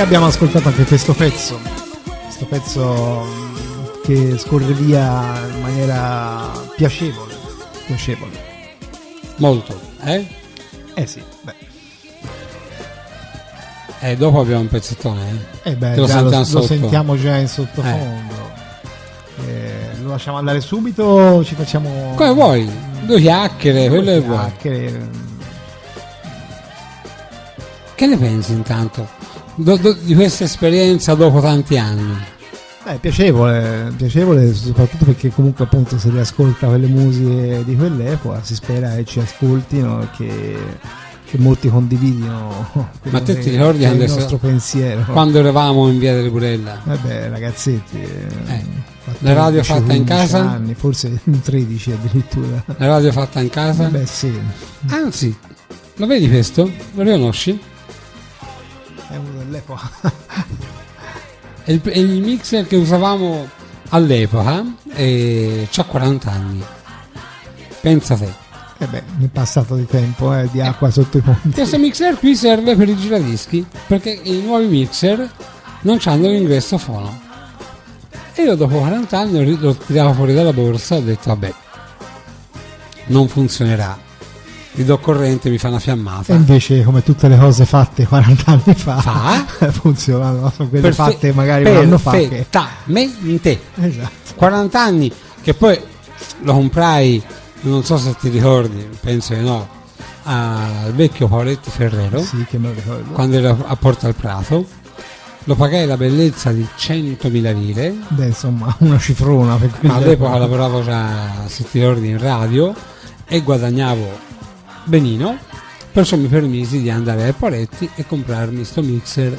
abbiamo ascoltato anche questo pezzo, questo pezzo mm, che scorre via in maniera piacevole, piacevole. Molto, eh? Eh sì, beh. E dopo abbiamo un pezzettone, eh? Eh beh, Che lo già lo, sentiamo lo sotto. sentiamo già in sottofondo. Eh, lo lasciamo andare subito o ci facciamo... Come vuoi, due chiacchiere, quello che vuoi. chiacchiere? Che ne pensi intanto do- do- di questa esperienza dopo tanti anni? Beh, piacevole, piacevole soprattutto perché comunque appunto si riascolta quelle musiche di quell'epoca, si spera che ci ascoltino e che, che molti condividino Ma te che- ti ricordi che è il quando- nostro pensiero. Quando eravamo in via delle Burella, Vabbè ragazzetti, eh, la radio quattordici, fatta in quindici casa? anni, forse tredici addirittura. la radio fatta in casa? Beh sì, Anzi, lo vedi questo? Lo riconosci? è uno dell'epoca. È il, è il mixer che usavamo all'epoca e c'ha quaranta anni. Pensa te. E beh, nel passato di tempo, eh, di acqua sotto i ponti. Questo mixer qui serve per i giradischi perché i nuovi mixer non hanno l'ingresso fono. E io dopo quaranta anni lo tiravo fuori dalla borsa e ho detto vabbè, non funzionerà. Gli do corrente, mi fa una E fiammata. invece, come tutte le cose fatte quaranta anni fa, Fa? funzionano, sono quelle Perfe- fatte magari un anno fa. Che... Perfettamente. Esatto. quaranta anni che poi lo comprai, non so se ti ricordi, penso di no, al vecchio Paoletti Ferrero, Sì, che me lo ricordo. quando era a Porta al Prato. Lo pagai la bellezza di centomila lire, Beh, insomma, una cifrona per ma quell'epoca. all'epoca lavoravo già, se ti ricordi, in radio e guadagnavo benino, perciò mi permisi di andare ai Paoletti e comprarmi sto mixer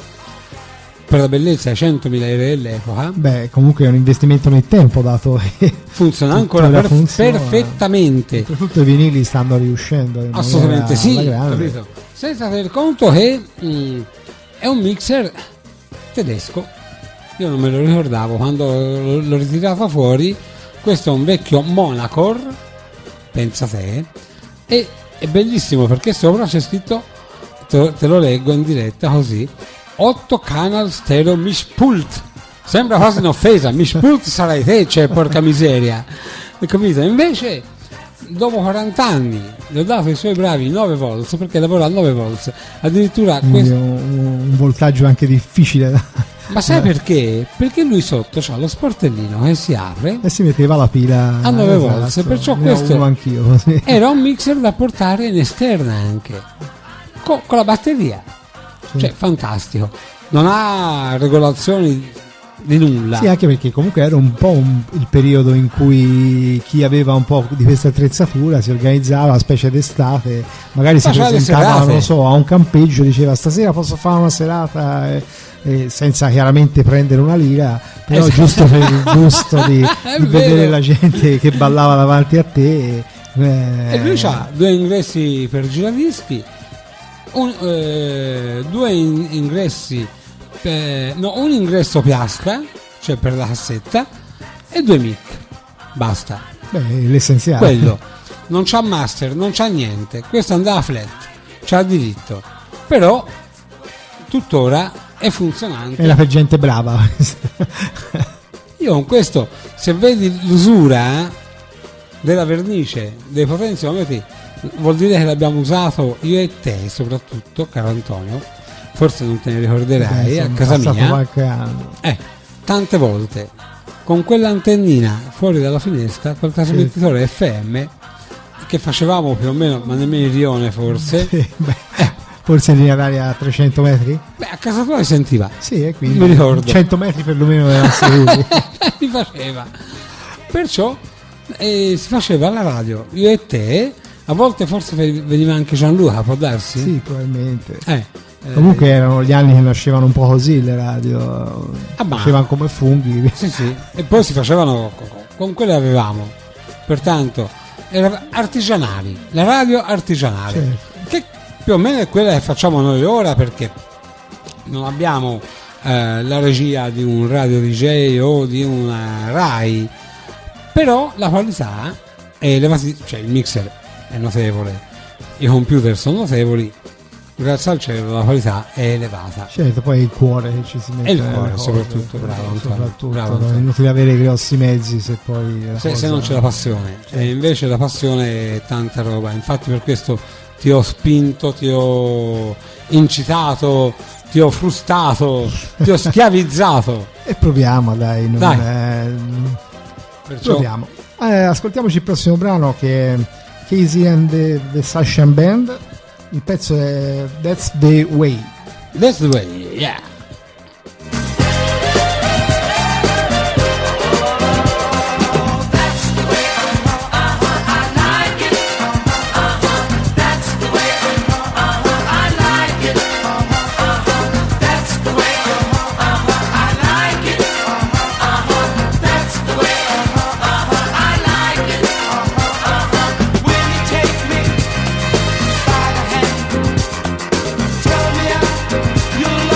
per la bellezza di centomila lire dell'epoca. Beh, comunque è un investimento nel tempo, dato che Funziona ancora tuttora per- funziona. perfettamente. soprattutto i vinili stanno riuscendo in Assolutamente maniera sì, alla grande. capito? Senza tener conto che mh, è un mixer tedesco. Io non me lo ricordavo quando l- l'ho ritirato fuori. Questo è un vecchio Monacor, pensa te, e è bellissimo perché sopra c'è scritto, te lo, te lo leggo in diretta così, otto canal stereo Mischpult. Sembra quasi un'offesa, Mischpult sarai te, cioè porca miseria, hai capito? Invece dopo quaranta anni gli ho dato i suoi bravi nove volts perché lavora a nove volts, addirittura Quindi questo. un, un voltaggio anche difficile da... Ma sai perché? Perché lui sotto c'ha lo sportellino che si apre, e si metteva la pila A nove esatto. volts, perciò Ne ho questo- uno anch'io così. era un mixer da portare in esterna anche, co- con la batteria, Sì. cioè fantastico, non ha regolazioni di nulla. Sì, anche perché comunque era un po' un- il periodo in cui chi aveva un po' di questa attrezzatura si organizzava, specie d'estate, magari si Faceva le presentava, serate. non lo so, a un campeggio, diceva stasera posso fare una serata, eh, eh, senza chiaramente prendere una lira, però Esatto. giusto per il gusto di, È di vedere vero. la gente che ballava davanti a te. eh, E lui ha due ingressi per giradischi, un, eh, due in- ingressi, per- no, un ingresso piastra, cioè per la cassetta, e due mic. Basta. beh, l'essenziale. Quello. Non c'ha master, non c'ha niente. Questo andava flat, c'ha diritto. Però tuttora è funzionante. Era per gente brava. Io con questo, se vedi l'usura eh, della vernice, dei potenziometri, vuol dire che l'abbiamo usato io e te soprattutto, caro Antonio, forse non te ne ricorderai, Beh, a insomma, casa passato mia, qualche anno. eh, tante volte, con quell'antennina fuori dalla finestra, col trasmettitore F M, che facevamo più o meno, ma nemmeno il rione forse, Sì, beh, forse in linea d'aria a trecento metri? beh, a casa tua si sentiva, Sì, e quindi Mi ricordo. cento metri perlomeno erano assoluti. mi faceva. Perciò eh, si faceva alla radio, io e te, a volte forse veniva anche Gianluca, può darsi? Sì, probabilmente. Eh, eh, Comunque erano gli anni che nascevano un po' così le radio, Ah, ma- nascevano come funghi. sì, sì. E poi si facevano con, con quelle che avevamo, pertanto era artigianali, la radio artigianale, Certo. che più o meno è quella che facciamo noi ora, perché non abbiamo eh, la regia di un radio D J o di una Rai, però la qualità è elevata, cioè il mixer è notevole, i computer sono notevoli grazie al cielo la qualità è elevata. Certo, poi è il cuore che ci si mette. E il nelle cuore, cose, soprattutto, bravo Antonio, soprattutto, bravo no? È Antonio. inutile avere grossi mezzi se poi la Se, cosa- se non c'è la passione, e invece la passione è tanta roba. Infatti per questo ti ho spinto, ti ho incitato, ti ho frustato, ti ho schiavizzato. E proviamo, dai, non Dai. è- Perciò proviamo. Eh, ascoltiamoci il prossimo brano, che è Casey and the, the Sasha Band. Il pezzo è That's the Way. that's the way, yeah. Tell me I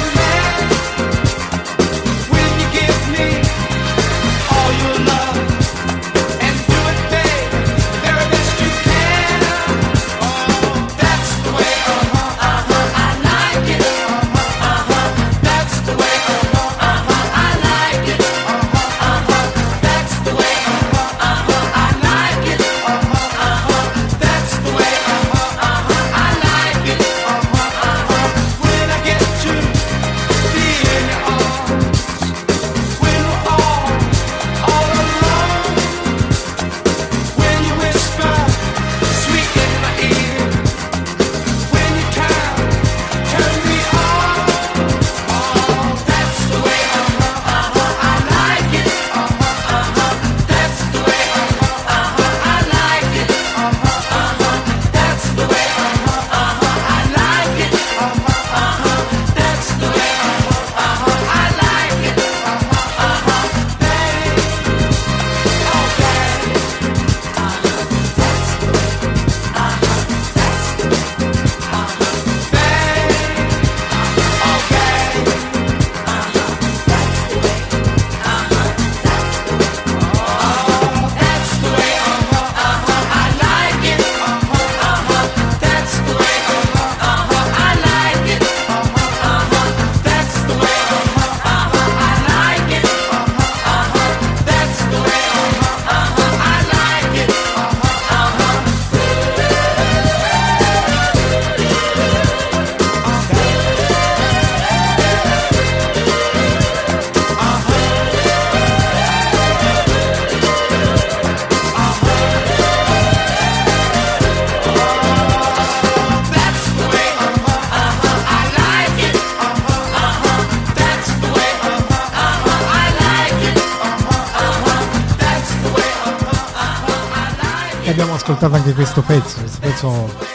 abbiamo ascoltato anche questo pezzo, questo pezzo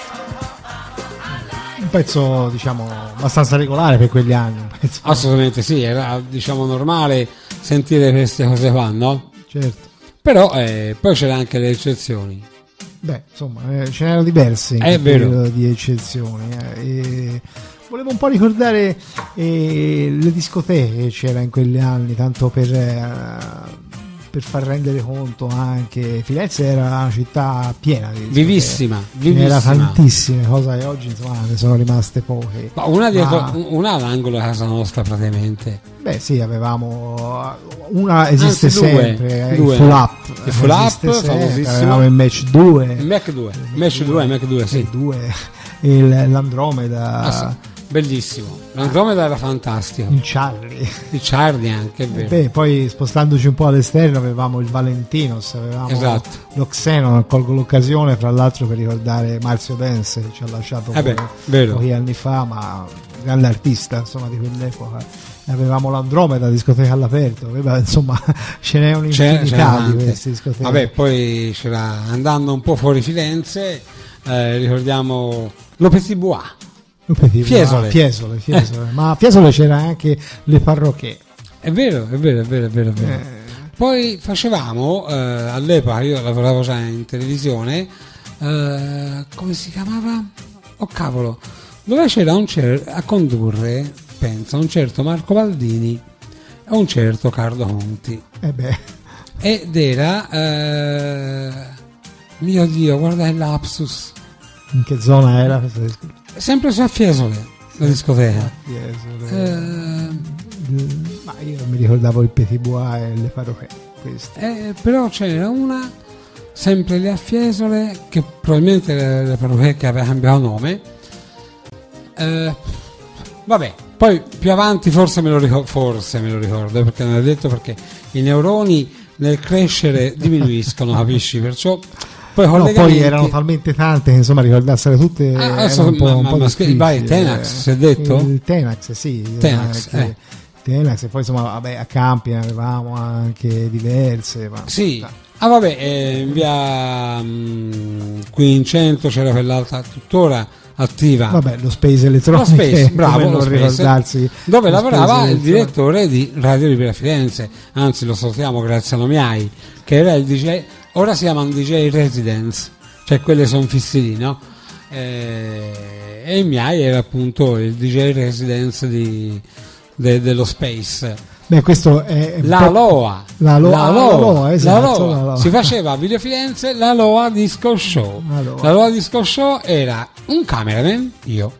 un pezzo diciamo abbastanza regolare per quegli anni, un pezzo, Assolutamente sì, era diciamo normale sentire queste cose qua, no? certo. Però eh, poi c'erano anche le eccezioni. Beh, insomma, eh, ce n'erano diverse in È quel vero. periodo di eccezioni. eh, e volevo un po' ricordare eh, le discoteche che c'era in quegli anni, tanto per, eh, per far rendere conto anche. Firenze era una città piena di discoteche. Vivissima, Ce n'era vivissima. tantissime, cosa che oggi insomma ne sono rimaste poche. Ma una dietro, Ma- una all'angolo di casa nostra praticamente. Beh sì, avevamo una esiste Anzi, due, sempre, eh, due. il full up, Il full up, esiste sempre, famosissimo. avevamo il match due, Il Mac due, Mesh due, Mac due, sì. il due, il, l'Andromeda, Ah, sì. Bellissimo. L'Andromeda era fantastico. il Charlie. Il Charlie anche, è vero. Beh, poi spostandoci un po' all'esterno avevamo il Valentinos, avevamo Esatto. lo Xenon. Colgo l'occasione fra l'altro per ricordare Marzio Dance, che ci ha lasciato Eh beh, poco- vero. pochi anni fa, ma grande artista insomma di quell'epoca. Avevamo l'Andromeda, discoteca all'aperto, aveva, insomma ce n'è C'era- un'infinità c'era di tante. queste discoteche. Vabbè, poi c'era, andando un po' fuori Firenze, eh, ricordiamo lo Petit Bois. Fiesole. Fiesole, Fiesole, Fiesole. Ma a Fiesole c'era anche le parrocchie. È vero, è vero, è vero, è vero, è vero. Eh, Poi facevamo, eh, all'epoca io lavoravo già in televisione, eh, come si chiamava? Oh cavolo, dove c'era un cer- a condurre, pensa, un certo Marco Baldini e un certo Carlo Conti. eh beh, Ed era, eh, mio Dio, guarda il lapsus. in che zona era questa discoteca? sempre su a Fiesole, la discoteca. Yes, Eh, ma io non mi ricordavo il Petit Bois e le Faroche. Queste. eh, però c'era una, sempre lì a Fiesole, che probabilmente le, le parrucche che aveva cambiato nome. Eh, vabbè, poi più avanti forse me lo ricordo, forse me lo ricordo, perché non è detto, perché i neuroni nel crescere diminuiscono, capisci? Perciò poi No, collegamenti... poi erano talmente tante che insomma ricordarsele tutte Ah, era adesso, un po', ma- un ma- po' ma difficile. vai, Tenax, si è detto? Il Tenax, sì. Tenax, eh, eh. Tenax, e poi insomma vabbè, a Campi ne avevamo anche diverse. Ma, Sì, ah vabbè, eh, in via mh, qui in centro c'era quell'altra tuttora attiva. Vabbè, lo Space Electronic, Lo Space, bravo, come lo non Space, ricordarsi dove lo lavorava Space il Electronic. direttore di Radio Libera Firenze, anzi lo salutiamo grazie a Nomiai, che era il D J, ora si chiamano D J Residence, cioè quelle sono fissi lì, no? Eh, e il Miai era appunto il D J Residence di, de- dello Space. Beh, questo è un La po'- Loa, La Loa, la la Loa, Loa, esatto, la Loa. la Loa. Si faceva a Video Firenze la Loa Disco Show. La Loa. La Loa Disco Show era un cameraman, io,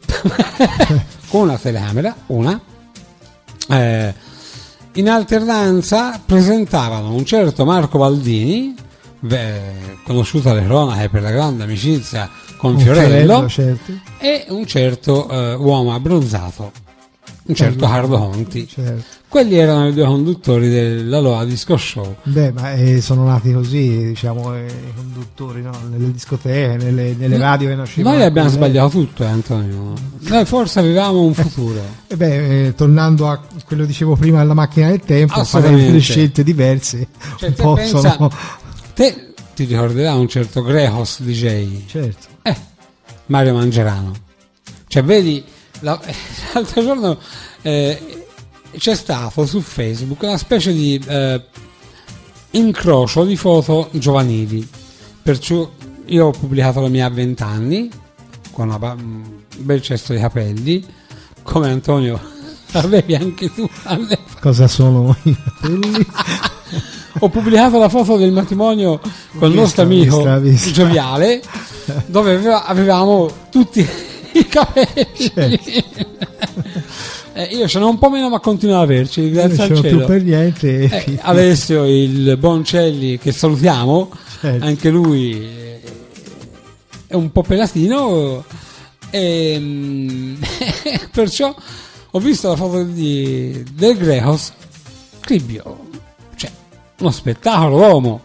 con una telecamera, una. Eh, in alternanza presentavano un certo Marco Baldini, beh, conosciuto alle cronache per la grande amicizia con un Fiorello, Fiorello, certo, e un certo eh, uomo abbronzato, un certo Carlo Conti. certo. Quelli erano i due conduttori della Loa Disco Show. Beh, ma eh, sono nati così, diciamo, eh, i conduttori, no? Nelle discoteche, nelle, nelle radio che nascevano. Noi abbiamo quelle- sbagliato tutto, eh, Antonio. Noi forse avevamo un futuro. E beh, eh, tornando a quello che dicevo prima della macchina del tempo, a fare Assolutamente. delle scelte diverse, Cioè, un te po' pensa- sono... Te ti ricorderai un certo Grehos D J, Certo. eh, Mario Mangerano. Cioè, vedi, la- l'altro giorno eh, c'è stato su Facebook una specie di eh, incrocio di foto giovanili. Perciò io ho pubblicato la mia a venti anni con una ba- un bel cesto di capelli, come Antonio avevi anche tu all'epoca. Cosa sono i capelli? Ho pubblicato la foto del matrimonio con il nostro amico Vista, vista. Gioviale, dove aveva- avevamo tutti i capelli. Certo. Eh, io ce n'ho un po' meno, ma continuo ad averci, grazie Non al c'ero cielo. più per niente. Eh, quindi- Alessio, il Boncelli, che salutiamo, Certo. anche lui eh, è un po' pelatino, e, mm, perciò ho visto la foto di, del Grehos, cribbio, cioè uno spettacolo d'uomo.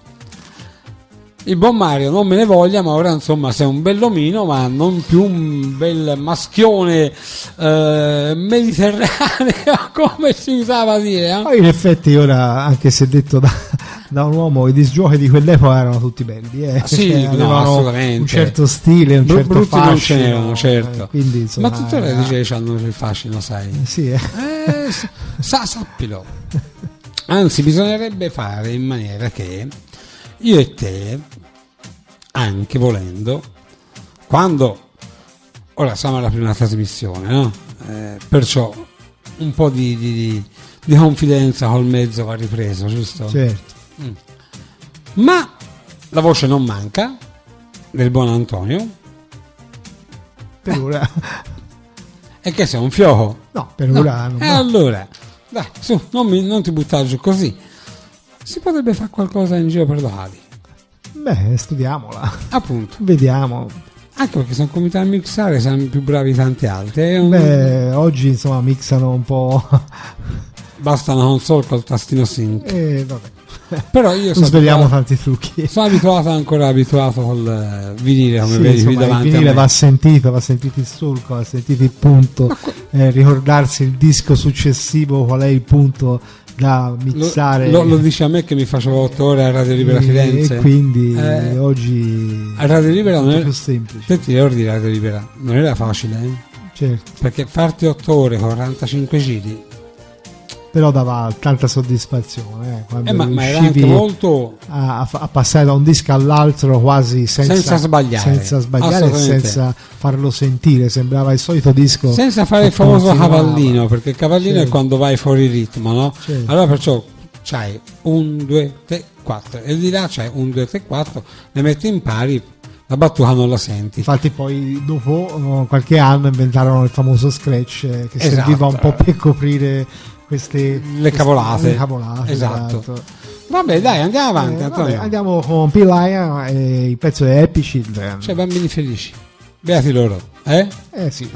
Il buon Mario non me ne voglia, ma ora insomma sei un bell'omino, ma non più un bel maschione eh, mediterraneo, come si usava a dire, eh? Poi in effetti ora, anche se detto da, da un uomo, i disgiochi di quell'epoca erano tutti belli, eh? Ah, sì, Cioè, no, avevano assolutamente. un certo stile, un Bru- certo brutti non ce fascino, n'erano, certo. eh, quindi, insomma, Ma tutte le era- D J hanno il fascino, sai. Sì, eh. Eh, s- sa, sappilo. Anzi, bisognerebbe fare in maniera che io e te, anche volendo, quando ora siamo alla prima trasmissione, no? Eh, perciò un po' di, di, di, di confidenza col mezzo va ripreso, giusto? certo. Ma la voce non manca del buon Antonio. Per ora, E che sei un fioco? no, per No. ora non E allora, dai, su, non, mi, non ti buttare giù così. Si potrebbe fare qualcosa in giro per locali. Beh, studiamola, Appunto. vediamo. Anche perché sono cominciati a mixare, siamo più bravi di tanti altri. È un- Beh, oggi insomma mixano un po'. Basta una console col tastino sync. E vabbè, Però io non sono sveliamo abituato, tanti trucchi. sono abituato ancora abituato col eh, vinile, come Sì, vedi qui insomma, il davanti vinile a me. va sentito, va sentito il solco, va sentito il punto, eh, ricordarsi il disco successivo, qual è il punto da Lo, mixare. lo, lo dici a me che mi facevo otto ore a Radio Libera e, Firenze. e quindi Eh, oggi a Radio Libera è non molto era, più semplice. te ti ricordi Radio Libera? Non era facile, eh? Certo, Perché farti otto ore con quarantacinque giri, però dava tanta soddisfazione, eh, quando eh, ma, ma era riuscivi anche molto a, a fa- a passare da un disco all'altro quasi senza, Senza sbagliare. senza sbagliare e Assolutamente. senza farlo sentire, sembrava il solito disco senza fare il che famoso continuava. cavallino, perché il cavallino Sì. è quando vai fuori ritmo, no? Sì. Allora perciò c'hai un, due, tre, quattro e di là c'hai un, due, tre, quattro, le metti in pari, la battuta non la senti. Infatti poi dopo oh, qualche anno inventarono il famoso scratch eh, che Esatto. serviva un po' per coprire queste Le cavolate. le cavolate, Esatto. esatto. Vabbè, dai, andiamo avanti, Eh, Antonio. vabbè, andiamo con P. Lion e il pezzo è Happy Children. Cioè, bambini felici. Beati loro, eh? Eh sì.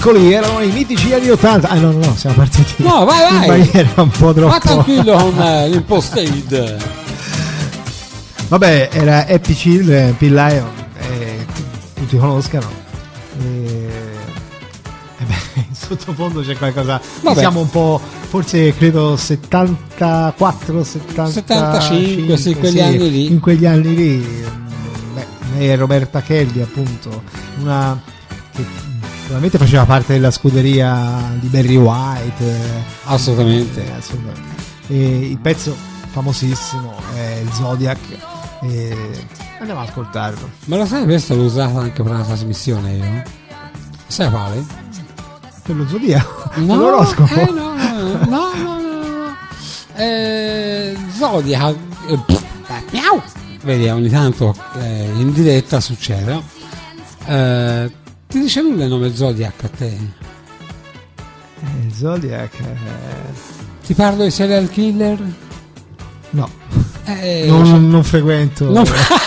Eccoli, erano i mitici anni ottanta. Ah no, no, no, siamo partiti. No, vai, vai. In maniera un po' troppo. Ma tranquillo con eh, l'imposted. Vabbè, era Happy Children, P. Lion, eh, tutti conoscano. E, e beh, in sottofondo c'è qualcosa. Vabbè. Siamo un po', forse credo settantaquattro, settantacinque, settantacinque, sì, quegli anni lì. In quegli anni lì, beh, lei è Roberta Kelly, appunto, una che probabilmente faceva parte della scuderia di Barry White. eh, Assolutamente. eh, assolutamente. E il pezzo famosissimo è il Zodiac. E andiamo ad ascoltarlo. Ma lo sai, questo l'ho usato anche per una trasmissione io? Sai quale? Per lo Zodiaco? No, l'oroscopo? eh, no, no, no, no, no, no. Eh, Zodiac, eh, pff, eh, miau. Vedi, ogni tanto eh, in diretta succede, no? Eh, ti dice nulla il nome Zodiac a te? Eh, il Zodiac eh, Ti parlo di serial killer? no, Eh, non, cioè- non frequento. non,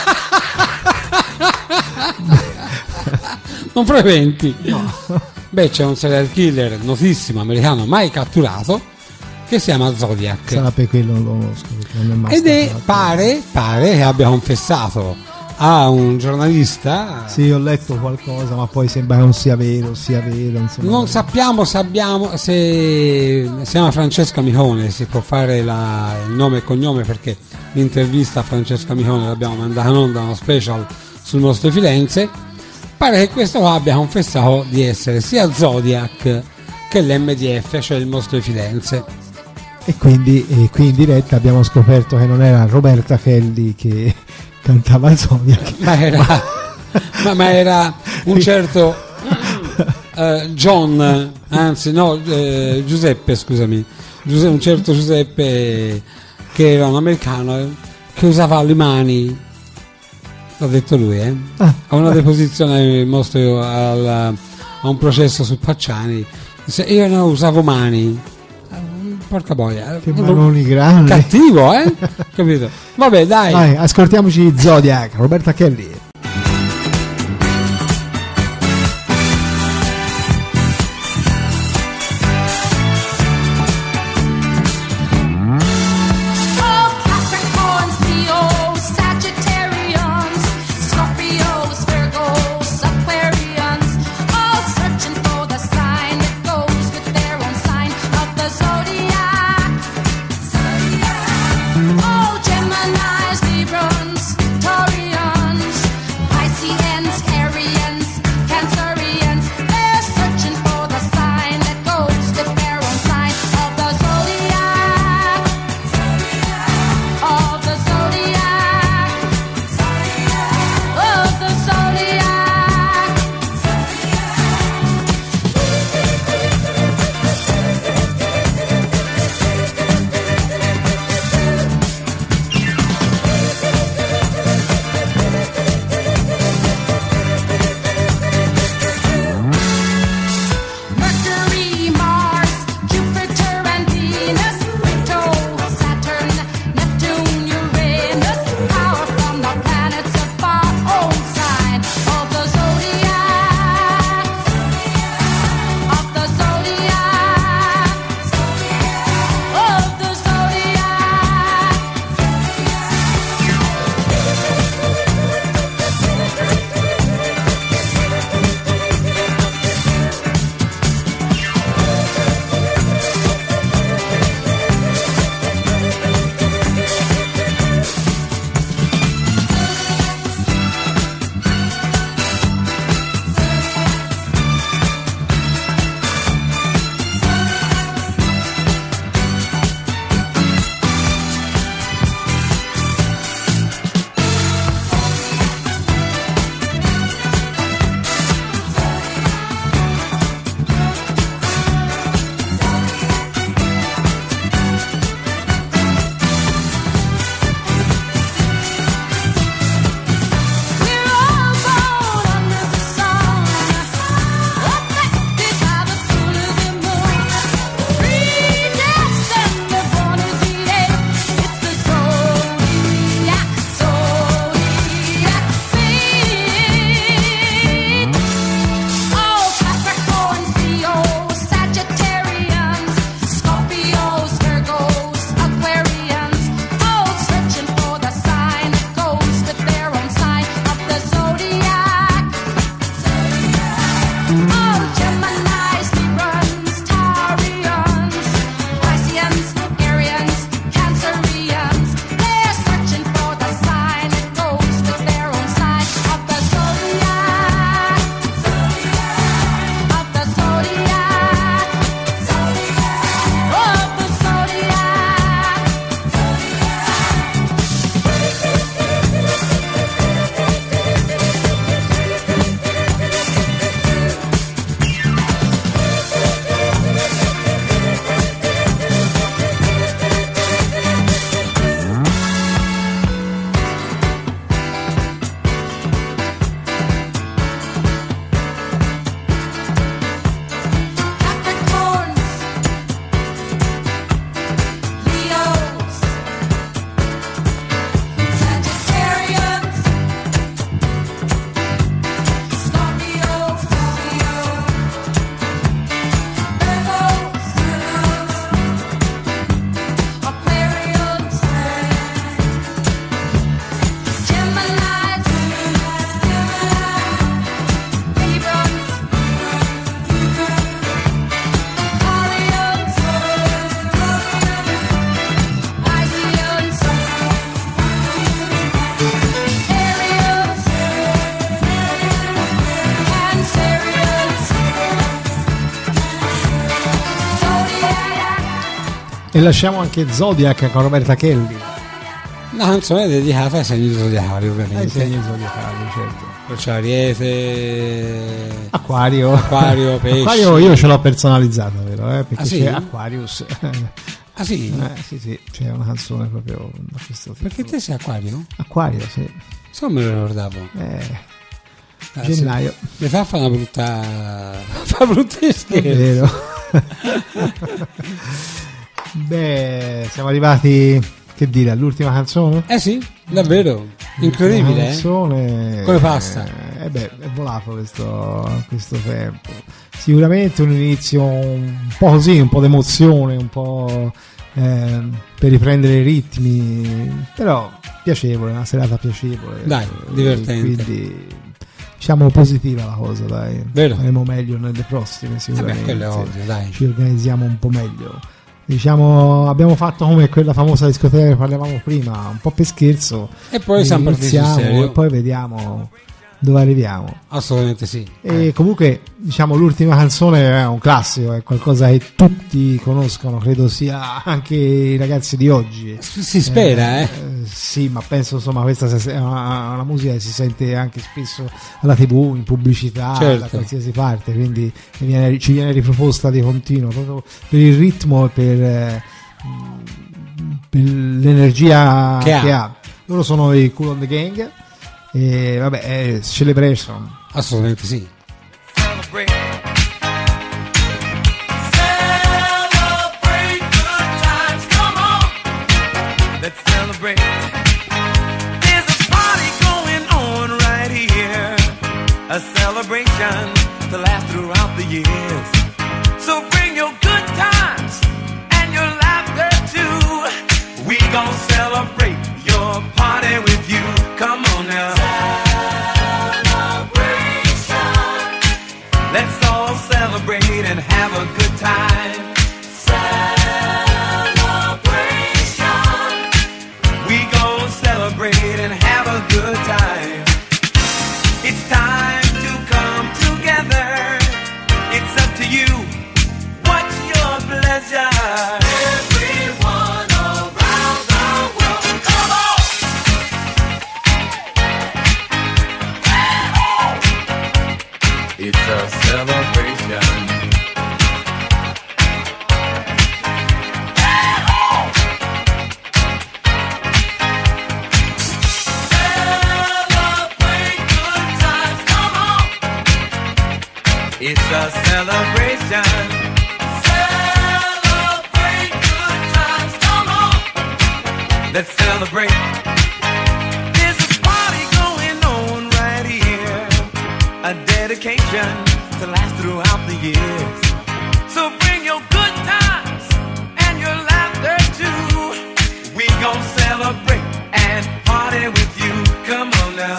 non frequenti? No. Beh, c'è un serial killer notissimo americano mai catturato che si chiama Zodiac. Sarà per quello lo conosco, perché non è mai Ed è, stato- pare, pare che abbia confessato a un giornalista. Sì, ho letto qualcosa, ma poi sembra che non sia vero, sia vero. Insomma. Non sappiamo se abbiamo se si chiama Francesca Micone, si può fare la, il nome e cognome, perché l'intervista a Francesca Micone l'abbiamo mandata in onda, uno special sul Mostro di Firenze. Pare che questo qua abbia confessato di essere sia Zodiac che l'M D F, cioè il Mostro di Firenze. E quindi e qui in diretta abbiamo scoperto che non era Roberta Kelly che cantava il Zodiac, Ma era, ma, ma era un certo eh, John, anzi no, eh, Giuseppe, scusami, Giuseppe, un certo Giuseppe che era un americano eh, che usava le mani, l'ha detto lui, eh? Ah, a una deposizione mostro al, a un processo su Pacciani, dice, io non usavo mani. Porca boia, che manoni grandi. cattivo, eh? Capito? Vabbè, dai. Vai, ascoltiamoci Zodiac, Roberta Kelly. Oh, Capricorns, Leos, Sagittarians, Scorpios, Virgos, Aquarians, all searching for the sign that goes with their own sign of the zodiac. Oh, Geminis, Librans, Taurians, E lasciamo anche Zodiac con Roberta Kelly. Una canzone dedicata ai segni zodiacali, Ai ovviamente. segni zodiacali, certo. Poi c'è Ariete, Acquario. Acquario, pesci. Acquario io ce l'ho personalizzata, vero? Eh? Perché Ah, sì? c'è Aquarius. Ah sì? Eh, sì, sì, c'è una canzone proprio da questo tipo. Perché te sei Acquario? Acquario, sì. Se non me lo ricordavo. Eh, Ah, gennaio. sì. Mi fa fare una brutta. fa brutti È scherzi. vero. Beh, siamo arrivati, che dire, all'ultima canzone? Eh sì, davvero. Incredibile, L'ultima eh? canzone. Come passa? Eh beh, è volato questo, questo tempo. Sicuramente un inizio un po' così, un po' d'emozione, un po' eh, per riprendere i ritmi, però piacevole, una serata piacevole. Dai, Eh, divertente. Quindi diciamo positiva la cosa, dai. Vero. Faremo meglio nelle prossime Vabbè, sicuramente. quello è ovvio, dai. Ci organizziamo un po' meglio. Diciamo, abbiamo fatto come quella famosa discoteca che parlavamo prima, un po' per scherzo. E poi siamo partiti sul Iniziamo serio. e poi vediamo dove arriviamo. Assolutamente sì. E comunque, diciamo, l'ultima canzone è un classico, è qualcosa che tutti conoscono, credo sia anche i ragazzi di oggi. Si spera, eh. Sì, ma penso insomma questa è una, una musica che si sente anche spesso alla tivù, in pubblicità, Certo. da qualsiasi parte, quindi viene- ci viene riproposta di continuo proprio per il ritmo e per, eh, per l'energia Che che, ha. ha. Loro sono i Kool on the Gang e vabbè, è Celebration. Assolutamente sì. Celebrate. Celebrate good times. Come on. Let's celebrate. There's a party going on right here. A celebration to last throughout the years. So bring your good times and your laughter too. We gon' celebrate your party with you. Come on now. Let's all celebrate and have a good time. Celebration. We gon' celebrate and have a good time. It's time to come together. It's up to you. What's your pleasure? Everyone around the world, come on! It's a celebration. Celebrate good times, come on. It's a celebration. Celebrate good times, come on. Let's celebrate. There's a party going on right here. A dedication to last throughout the years. So bring your good times and your laughter too. We gon' celebrate and party with you. Come on now.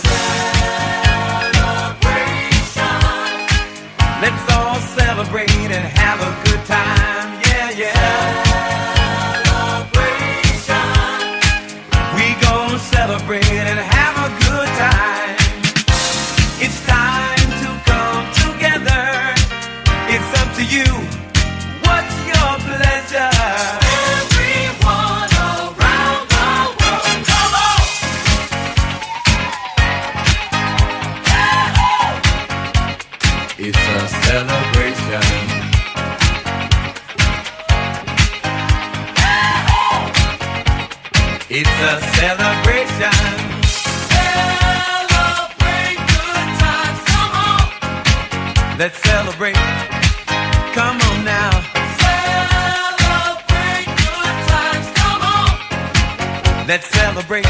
Celebration. Let's all celebrate and have a good time. Yeah, yeah. Celebration. We gon' celebrate and have a good time. It's time to come together. It's up to you. What's your pleasure? Everyone around the world, come on! It's a celebration. It's a celebration. Celebrate good times, come on. Let's celebrate. Come on now. Celebrate good times, come on. Let's celebrate.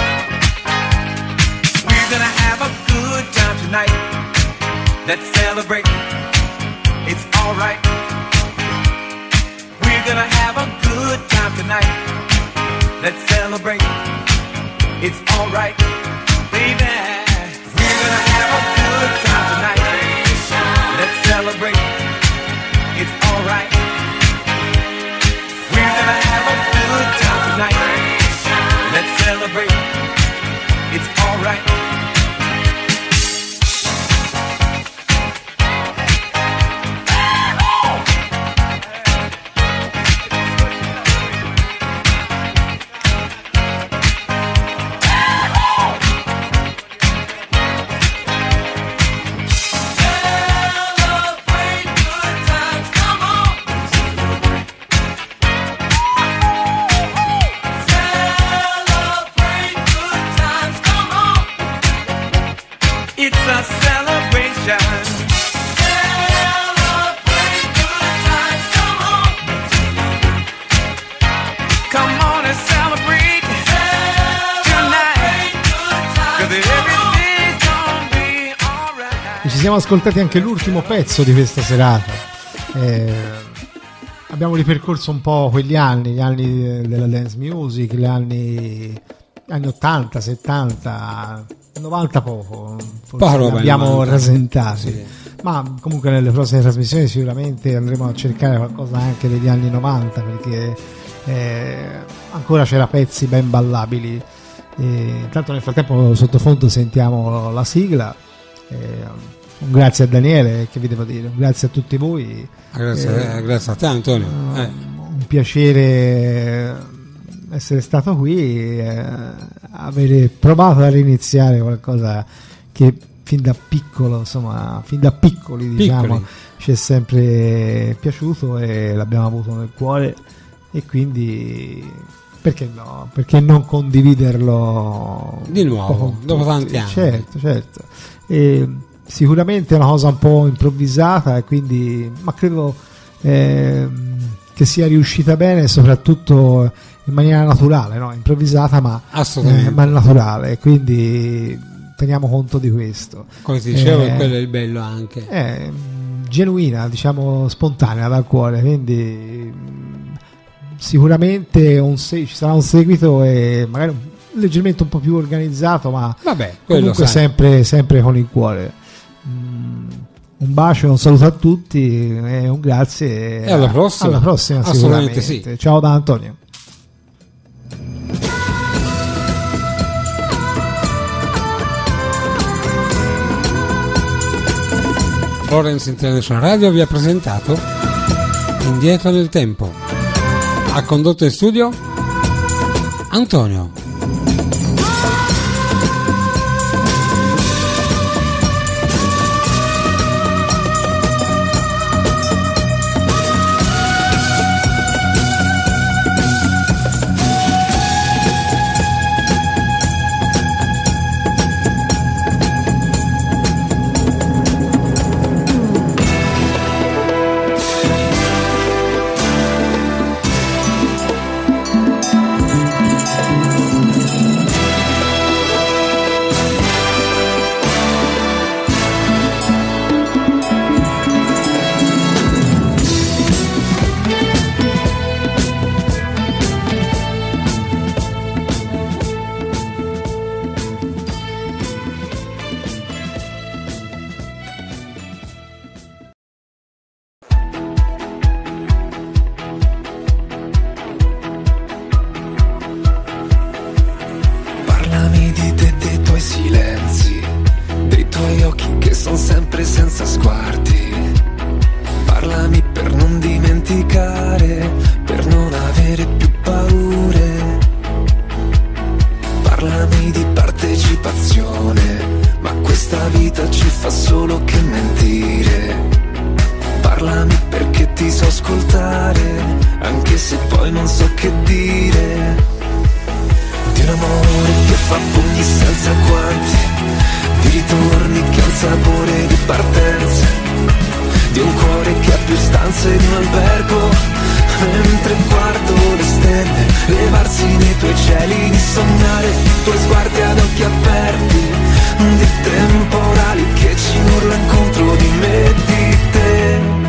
We're gonna have a good time tonight. Let's celebrate. It's alright. We're gonna have a good time tonight. Let's celebrate. It's alright, baby. We're gonna have a good time tonight. Let's celebrate. It's alright. We're gonna have a good time tonight. Let's celebrate. It's alright. a celebration. Celebrate good times, come on. Come on and celebrate, celebrate tonight. Cause everything's gonna be alright. E ci siamo ascoltati anche l'ultimo pezzo di questa serata. Eh, abbiamo ripercorso un po' quegli anni, gli anni della dance music, gli anni, anni ottanta, settanta, novanta poco, forse Poca roba, li abbiamo novanta. rasentati. Sì. Ma comunque nelle prossime trasmissioni sicuramente andremo a cercare qualcosa anche degli anni novanta, perché eh, ancora c'era pezzi ben ballabili. E, intanto nel frattempo sottofondo sentiamo la sigla. Eh, un grazie a Daniele, che vi devo dire, un grazie a tutti voi. Grazie, Eh, grazie a te, Antonio. Eh. un piacere essere stato qui, eh, avere provato a riniziare qualcosa che fin da piccolo, insomma, fin da piccoli, diciamo, Piccoli. ci è sempre piaciuto e l'abbiamo avuto nel cuore, e quindi perché no? Perché non condividerlo Di nuovo, un po' con dopo tutti? tanti anni. Certo, certo. E sicuramente è una cosa un po' improvvisata, e quindi, ma credo ehm, che sia riuscita bene, e soprattutto in maniera naturale, no? Improvvisata ma, Assolutamente. eh, ma naturale, e quindi teniamo conto di questo. Come ti dicevo, Eh, quello è il bello anche. È genuina, diciamo, spontanea dal cuore, quindi mh, sicuramente un se- ci sarà un seguito, e magari un- leggermente un po' più organizzato, ma Vabbè, quello comunque sai. sempre, sempre con il cuore. Mm, un bacio, un saluto a tutti e un grazie, E alla prossima. alla prossima Assolutamente sicuramente. Ciao da Antonio. Florence International Radio vi ha presentato Indietro nel tempo. Ha condotto in studio Antonio. Parlami di te, dei tuoi silenzi, dei tuoi occhi che sono sempre senza sguardi. Parlami per non dimenticare, per non avere più paure. Parlami di partecipazione, ma questa vita ci fa solo che mentire. Parlami perché ti so ascoltare, anche se poi non so che dire. Di un amore che fa pugni senza guanti, di ritorni che ha un sapore di partenza, di un cuore che ha più stanze di un albergo, mentre guardo le stelle levarsi nei tuoi cieli, di sognare tuoi sguardi ad occhi aperti, di temporali che ci urla incontro di me e di te.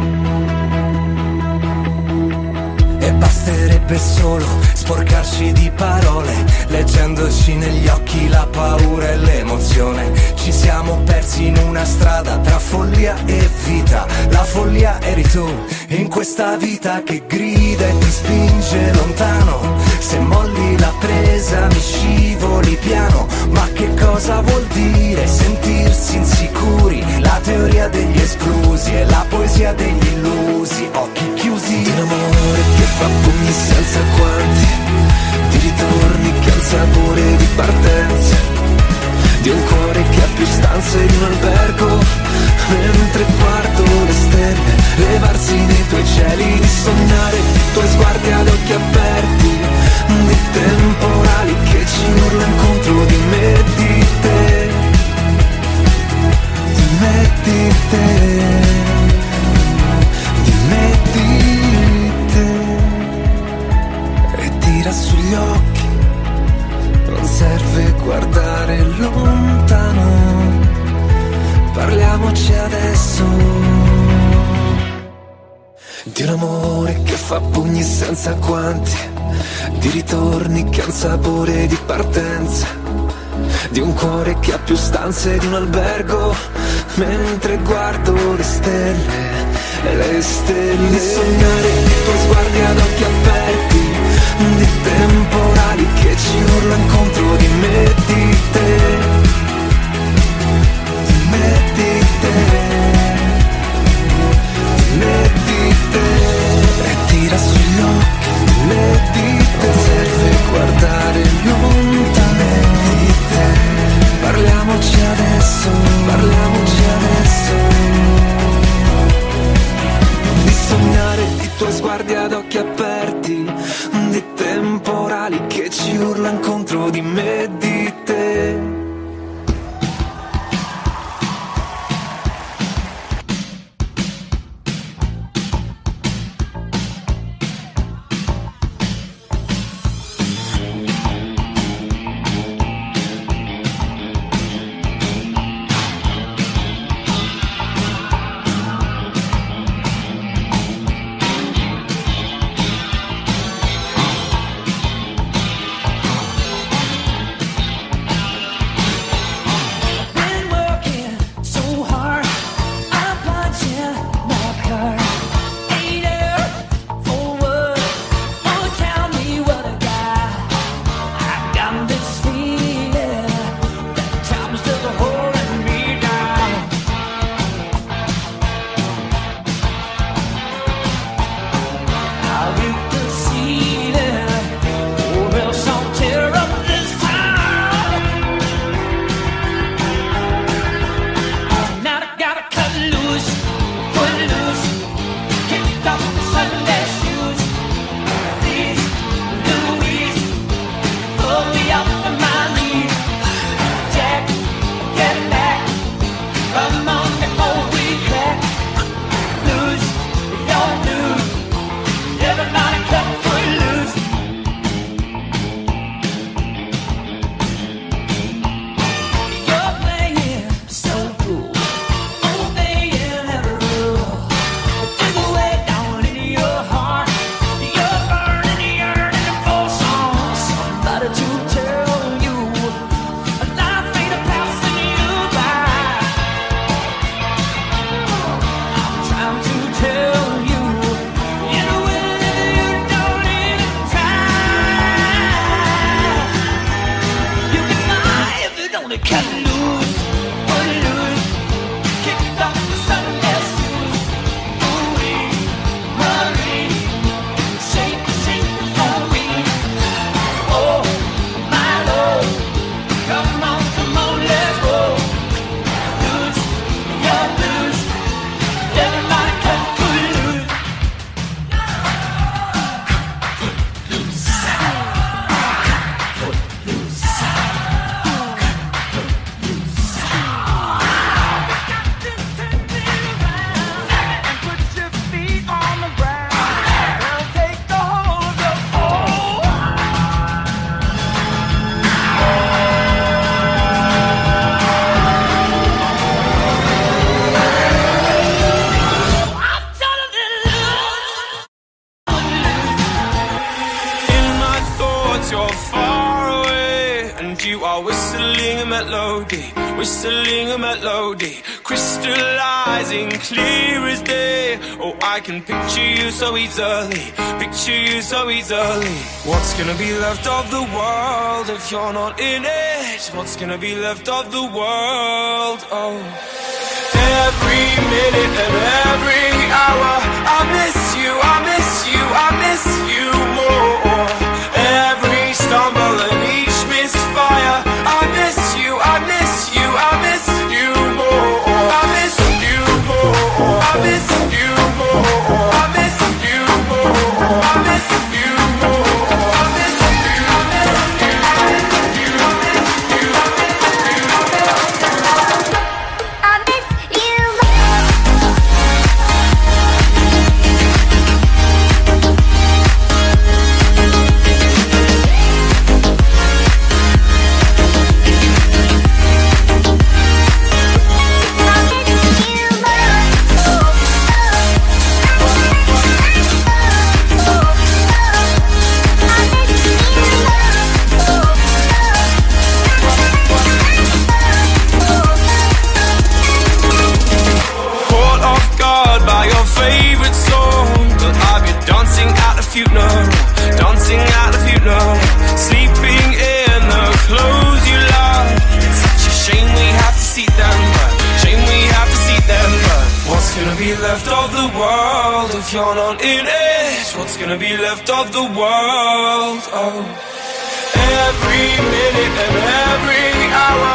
E basterebbe solo sporcarci di parole, leggendoci negli occhi la paura e l'emozione. Ci siamo persi in una strada tra follia e vita. La follia eri tu, in questa vita che grida e ti spinge lontano. Se molli la presa mi scivoli piano. Ma che cosa vuol dire sentirsi insicuri? La teoria degli esclusi e la poesia degli illusi. Occhi chiusi, di un amore che fa pugni senza guanti, di ritorni che ha un sapore di partenza, di un cuore che ha più stanze di un albergo, mentre guardo le stelle levarsi nei tuoi cieli, di sognare tuoi sguardi ad occhi aperti, di temporali che ci urla incontro di me e di te. l'amore che fa pugni senza guanti, di ritorni che ha un sapore di partenza, di un cuore che ha più stanze di un albergo, mentre guardo le stelle, le stelle. Di sognare i tuoi sguardi ad occhi aperti, di temporali che ci urlano contro di me, di te, di me, di te, di me, di te, e tira sugli occhi, di me, di te, serve guardare lontano di te, parliamoci adesso, parliamoci adesso, di sognare i tuoi sguardi ad occhi aperti, di temporali che ci urlano contro di me, di te. Whistling a melody, crystallizing clear as day. Oh, I can picture you so easily, picture you so easily. What's gonna be left of the world if you're not in it? What's gonna be left of the world? Oh, every minute and every hour, I miss you, I miss you, I miss you more. Every stumble and each misfire, I miss you, I miss you, I miss you more. I miss you more. I miss you more. I miss you more. I miss you more. I miss you. I miss you. I miss you. I miss you. I miss you. I miss you. if you're not in it, what's gonna be left of the world? Oh, every minute and every hour